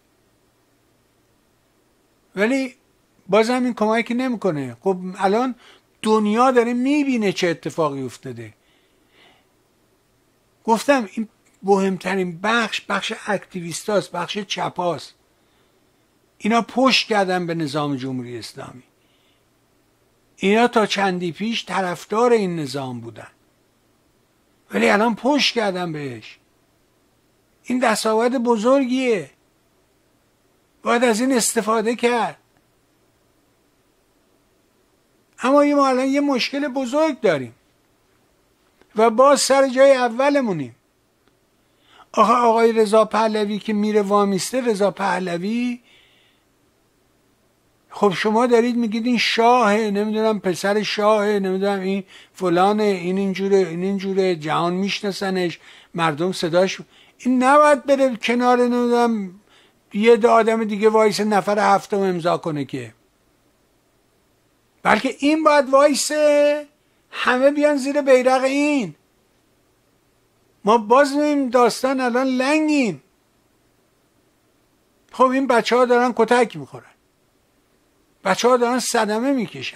ولی بازم این کمکی نمیکنه. خب الان دنیا داره میبینه چه اتفاقی افتاده. گفتم این مهمترین بخش بخش اکتیویستاست، بخش چپاست. اینا پشت کردن به نظام جمهوری اسلامی. اینا تا چندی پیش طرفدار این نظام بودن ولی الان پشت کردن بهش. این دستاورد بزرگیه، باید از این استفاده کرد. اما ما الان یه مشکل بزرگ داریم و باز سر جای اولمونیم. آخه آقای رضا پهلوی که میره وامیسته، رضا پهلوی خب شما دارید میگید این شاهه، نمیدونم پسر شاهه، نمیدونم این فلانه، این اینجوره، این اینجوره، جهان میشناسنش، مردم صداش. این نباید بره کنار نمیدونم یه ده آدم دیگه وایس نفر هفتم امضا کنه که، بلکه این باید وایسه همه بیان زیر بیرق این. ما باز این داستان الان لنگیم. خب این بچه ها دارن کتک میخورن، بچه ها دارن صدمه میکشن،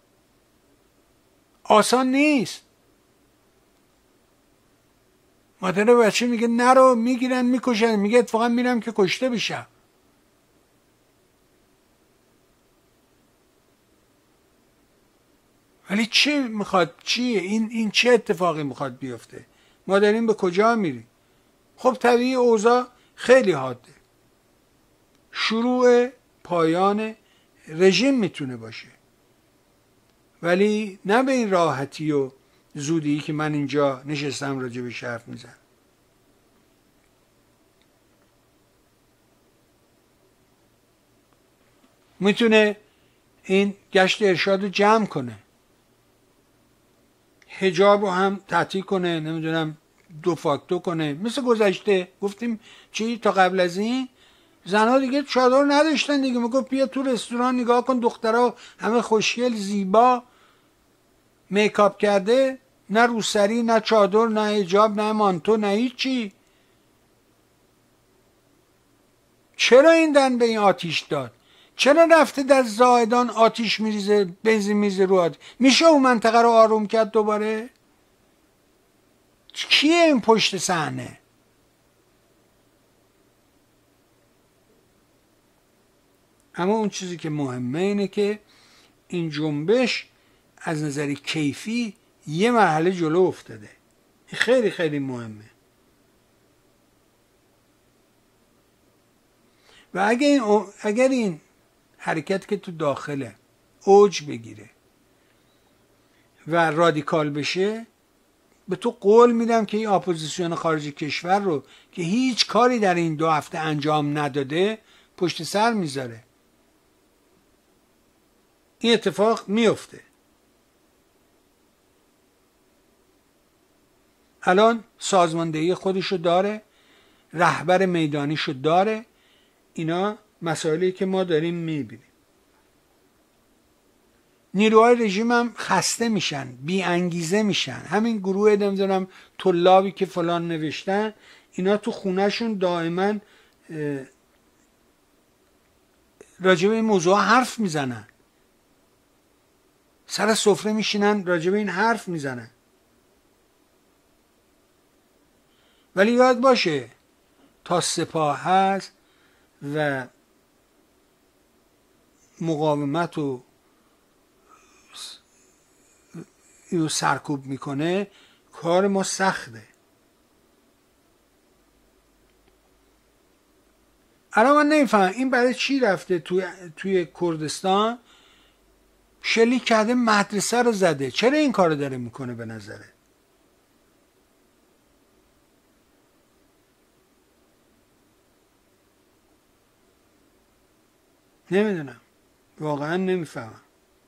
آسان نیست. مادر بچه میگه نرو، میگیرن میکشن، میگه اتفاقا میرم که کشته بشم. ولی چی میخواد؟ چیه این؟ این چه اتفاقی میخواد بیفته؟ ما داریم به کجا میریم؟ خب طبیعی اوضاع خیلی حاده. شروع پایان رژیم میتونه باشه، ولی نه به این راحتی و زودی که من اینجا نشستم راجع به حرف میزنم. میتونه این گشت ارشاد رو جمع کنه، حجاب رو هم تعطیل کنه، نمیدونم دو فاکتو کنه. مثل گذشته گفتیم چی تا قبل از این زنها دیگه چادر نداشتن دیگه. میگفت بیا تو رستوران نگاه کن، دخترها همه خوشگل زیبا میکاپ کرده، نه روسری نه چادر نه حجاب نه مانتو نه هیچی. چرا این دن به این آتیش داد؟ چرا رفته در زاهدان آتیش میریزه، بنزین میریزه رو آتیش؟ میشه اون منطقه رو آروم کرد دوباره؟ کیه این پشت صحنه؟ اما اون چیزی که مهمه اینه که این جنبش از نظر کیفی یه مرحله جلو افتاده. این خیلی خیلی مهمه. و اگر این, اگر این حرکت که تو داخله اوج بگیره و رادیکال بشه، به تو قول میدم که این اپوزیسیون خارج کشور رو که هیچ کاری در این دو هفته انجام نداده پشت سر میذاره. این اتفاق میفته. الان سازماندهی خودشو داره، رهبر میدانیشو داره. اینا مسائلی که ما داریم میبینیم. نیروهای رژیم هم خسته میشن، بی انگیزه میشن. همین گروه نمیدونم طلابی که فلان نوشتن، اینا تو خونهشون دائما راجع به این موضوع حرف میزنن، سر سفره میشینن راجع به این حرف میزنن. ولی یاد باشه تا سپاه هست و مقاومت و اینو سرکوب میکنه، کار ما سخته. الان من نمیفهم این برای چی رفته توی, توی کردستان شلیک کرده، مدرسه رو زده. چرا این کار داره میکنه به نظره؟ نمیدونم، واقعا نمیفهمم.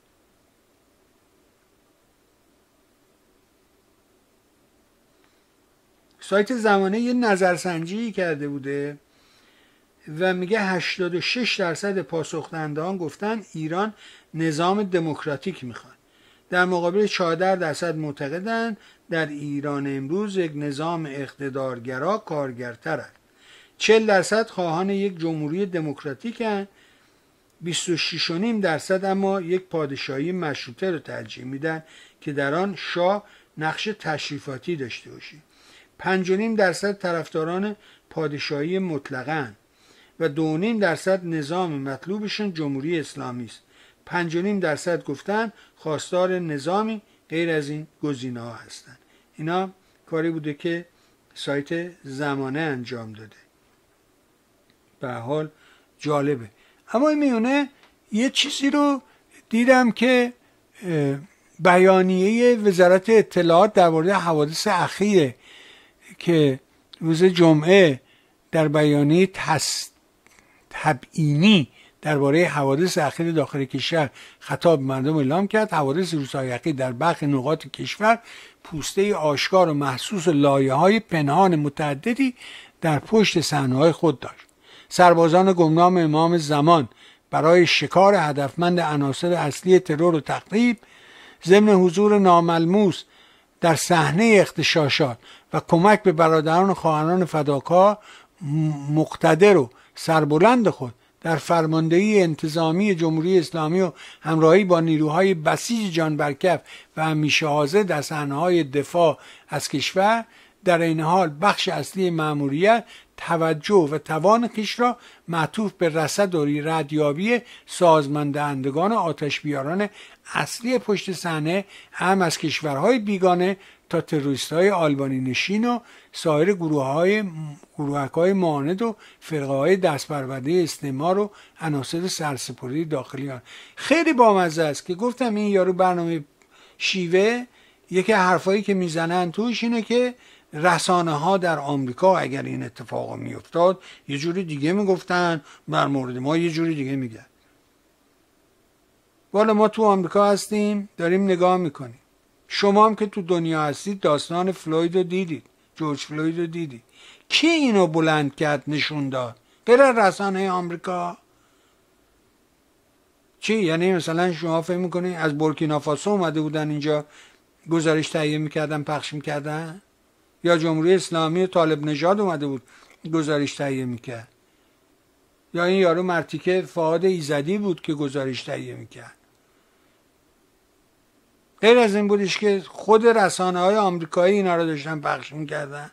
سایت زمانه یه نظرسنجی کرده بوده و میگه هشتاد و شش درصد پاسخدهندگان گفتن ایران نظام دموکراتیک میخواد، در مقابل چهارده درصد معتقدن در ایران امروز یک نظام اقتدارگرا کارگرتر است. چهل درصد خواهان یک جمهوری دموکراتیکن، بیست و شش و نیم درصد اما یک پادشاهی مشروطه رو ترجیح میدن که در آن شاه نقش تشریفاتی داشته باشه. پنج و نیم درصد طرفداران پادشاهی مطلقاً و دو و نیم درصد نظام مطلوبشون جمهوری اسلامی است. پنج و نیم درصد گفتن خواستار نظامی غیر از این گزینه‌ها هستند. اینا کاری بوده که سایت زمانه انجام داده. به هر حال جالبه. اما این میونه یه چیزی رو دیدم که بیانیه وزارت اطلاعات درباره حوادث اخیره که روز جمعه در بیانیه تس تبیینی درباره حوادث اخیر داخل کشور خطاب مردم اعلام کرد. حوادث روزهای اخیر در برخی نقاط کشور پوسته آشکار و محسوس و لایه‌های پنهان متعددی در پشت صحنه‌های خود داشت. سربازان گمنام امام زمان برای شکار هدفمند عناصر اصلی ترور و تخریب ضمن حضور ناملموس در صحنه اغتشاشات و کمک به برادران و خواهران فداکار، مقتدر و سربلند خود در فرماندهی انتظامی جمهوری اسلامی و همراهی با نیروهای بسیج جان برکف و همیشه حاضر در صحنه‌های دفاع از کشور، در این حال بخش اصلی مأموریت توجه و توان خویش را معطوف به رصد و ردیابی سازماندهندگان آتش‌بیاران اصلی پشت صحنه، هم از کشورهای بیگانه تا تروریست‌های آلبانی نشین و سایر گروه‌های گروهک‌های معاند و فرقه‌های دستپرورده استعمار و عناصر سرسپردگی داخلی آن. خیلی بامزه است که گفتم این یارو برنامه شیوه، یکی حرفایی که میزنن توش اینه که رسانه ها در آمریکا اگر این اتفاق میافتاد یه جوری دیگه میگفتن، بر مورد ما یه جوری دیگه میگن. والا ما تو آمریکا هستیم، داریم نگاه میکنیم. شما هم که تو دنیا هستید داستان فلوید رو دیدید، جورج فلوید رو دیدید. کی اینو بلند کرد نشون داد؟ غیر رسانه آمریکا؟ چی؟ یعنی مثلا شما فهم میکنید از بورکینافاسو اومده بودن اینجا گزارش تهیه میکردن پخش میکردن؟ یا جمهوری اسلامی و طالب نژاد اومده بود گزارش تهیه میکرد؟ یا این یارو مرتیکه فؤاد ایزدی بود که گزارش تهیه میکرد؟ غیر از این بودش که خود رسانه های آمریکایی اینا رو داشتن پخش میکردن.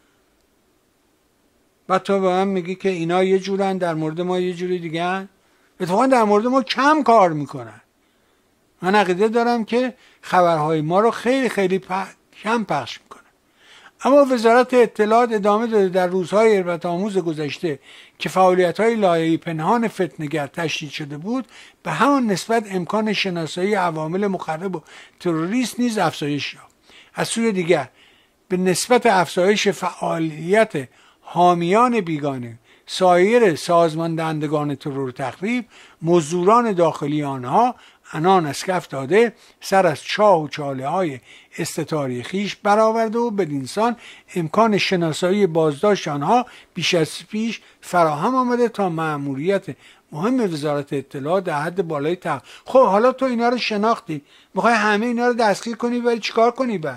بعد تو به من میگی که اینا یه جورن، در مورد ما یه جوری دیگه هن. اتفاقا در مورد ما کم کار میکنن. من عقیده دارم که خبرهای ما رو خیلی خیلی پ... کم پخش میکنن. اما وزارت اطلاعات ادامه داده در روزهای عبرت آموز گذشته که فعالیت‌های لایحه‌ای پنهان فتنه‌گر تشدید شده بود، به همان نسبت امکان شناسایی عوامل مخرب و تروریست نیز افزایش یافت. از سوی دیگر به نسبت افزایش فعالیت حامیان بیگانه سایر سازماندهندگان ترور تخریب، مزدوران داخلی آنها انان از کف داده سر از چاه و چاله های استتاری خیش برآورده و بدینسان امکان شناسایی بازداشت آنها بیش از پیش فراهم آمده تا مأموریت مهم وزارت اطلاعات در حد بالای تق. خب حالا تو اینا رو شناختی، میخوای همه اینا رو دستگیر کنی ولی چیکار کنی بعد؟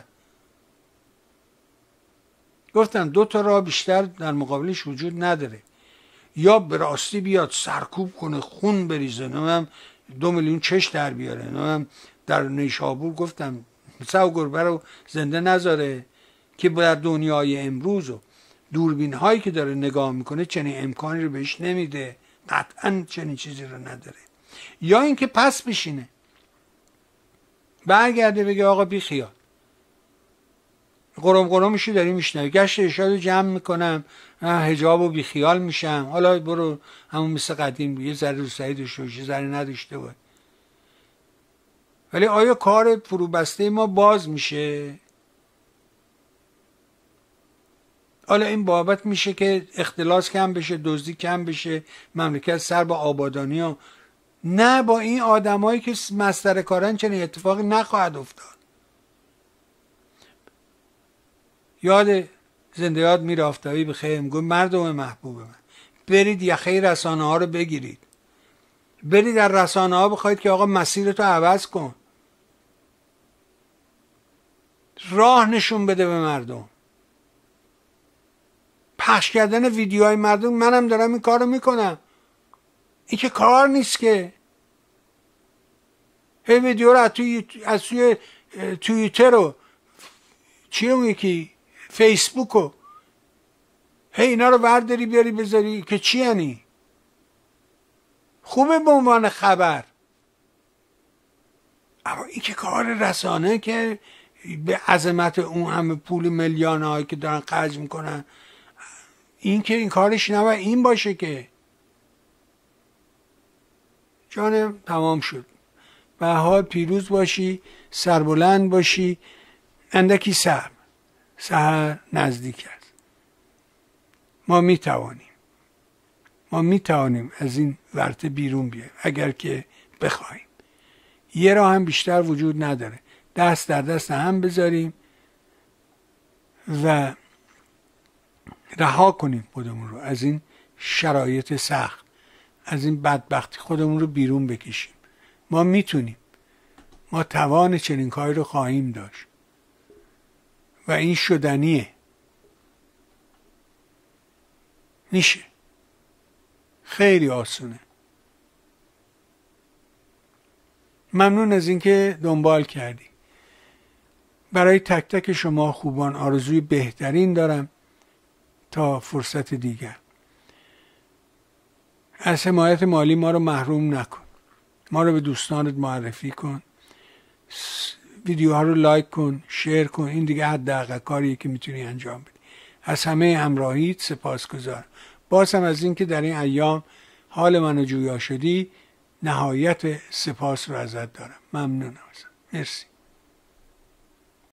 گفتم دو تا راه بیشتر در مقابلش وجود نداره. یا به راستی بیاد سرکوب کنه، خون بریزه، نمیم دو میلیون چش در بیاره، نمیم در نیشابور گفتم سو گربه رو زنده نذاره، که در دنیای امروز و دوربین هایی که داره نگاه میکنه چنین امکانی رو بهش نمیده، قطعا چنین چیزی رو نداره. یا اینکه پس بشینه برگرده بگه آقا بی خیال، قرم قرمشی داری میشنوی، گشت ارشاد رو جمع میکنم، حجاب و بی خیال میشم، حالا برو همون مثل قدیم یه ذره روسایی داشته باشه، ذره نداشته باشه. ولی آیا کار فروبسته ما باز میشه؟ حالا این بابت میشه که اختلاس کم بشه، دزدی کم بشه، مملکت سر با آبادانی ها. نه، با این آدمایی که مستر کارن چنین اتفاقی نخواهد افتاد. یاد زنده یاد میر آفتابی به خیر میگه مردم محبوب من، برید یخه رسانه ها رو بگیرید، برید در رسانه ها بخواید که آقا مسیرتو عوض کن، راه نشون بده به مردم. پخش کردن ویدیوهای مردم، منم دارم این کارو میکنم، این که کار نیست که. هی ویدیو رو از توی از توی توییتر و چی اون یکی فیسبوک و هی اینا رو برداری بیاری بذاری که چی یعنی؟ خوبه به عنوان خبر، اما این که کار رسانه که به عظمت اون همه پول میلیون هایی که دارن خرج میکنن، این که این کارش نباید این باشه که. جانم تمام شد. به حال پیروز باشی، سربلند باشی، اندکی صبر، سحر نزدیک است. ما میتوانیم ما میتوانیم از این ورطه بیرون بیایم اگر که بخوایم. یه راه هم بیشتر وجود نداره، دست در دست هم بذاریم و رها کنیم خودمون رو از این شرایط سخت، از این بدبختی خودمون رو بیرون بکشیم. ما میتونیم. ما توان چنین کاری رو خواهیم داشت و این شدنیه. میشه، خیلی آسونه. ممنون از اینکه دنبال کردی. برای تک تک شما خوبان آرزوی بهترین دارم تا فرصت دیگر. از حمایت مالی ما رو محروم نکن. ما رو به دوستانت معرفی کن. ویدیوها رو لایک کن، شیر کن. این دیگه حداقل کاریه که میتونی انجام بدی. از همه همراهیت سپاسگزارم. باز هم از اینکه در این ایام حال منو جویا شدی نهایت سپاس رو ازت دارم. ممنونم ازت. مرسی.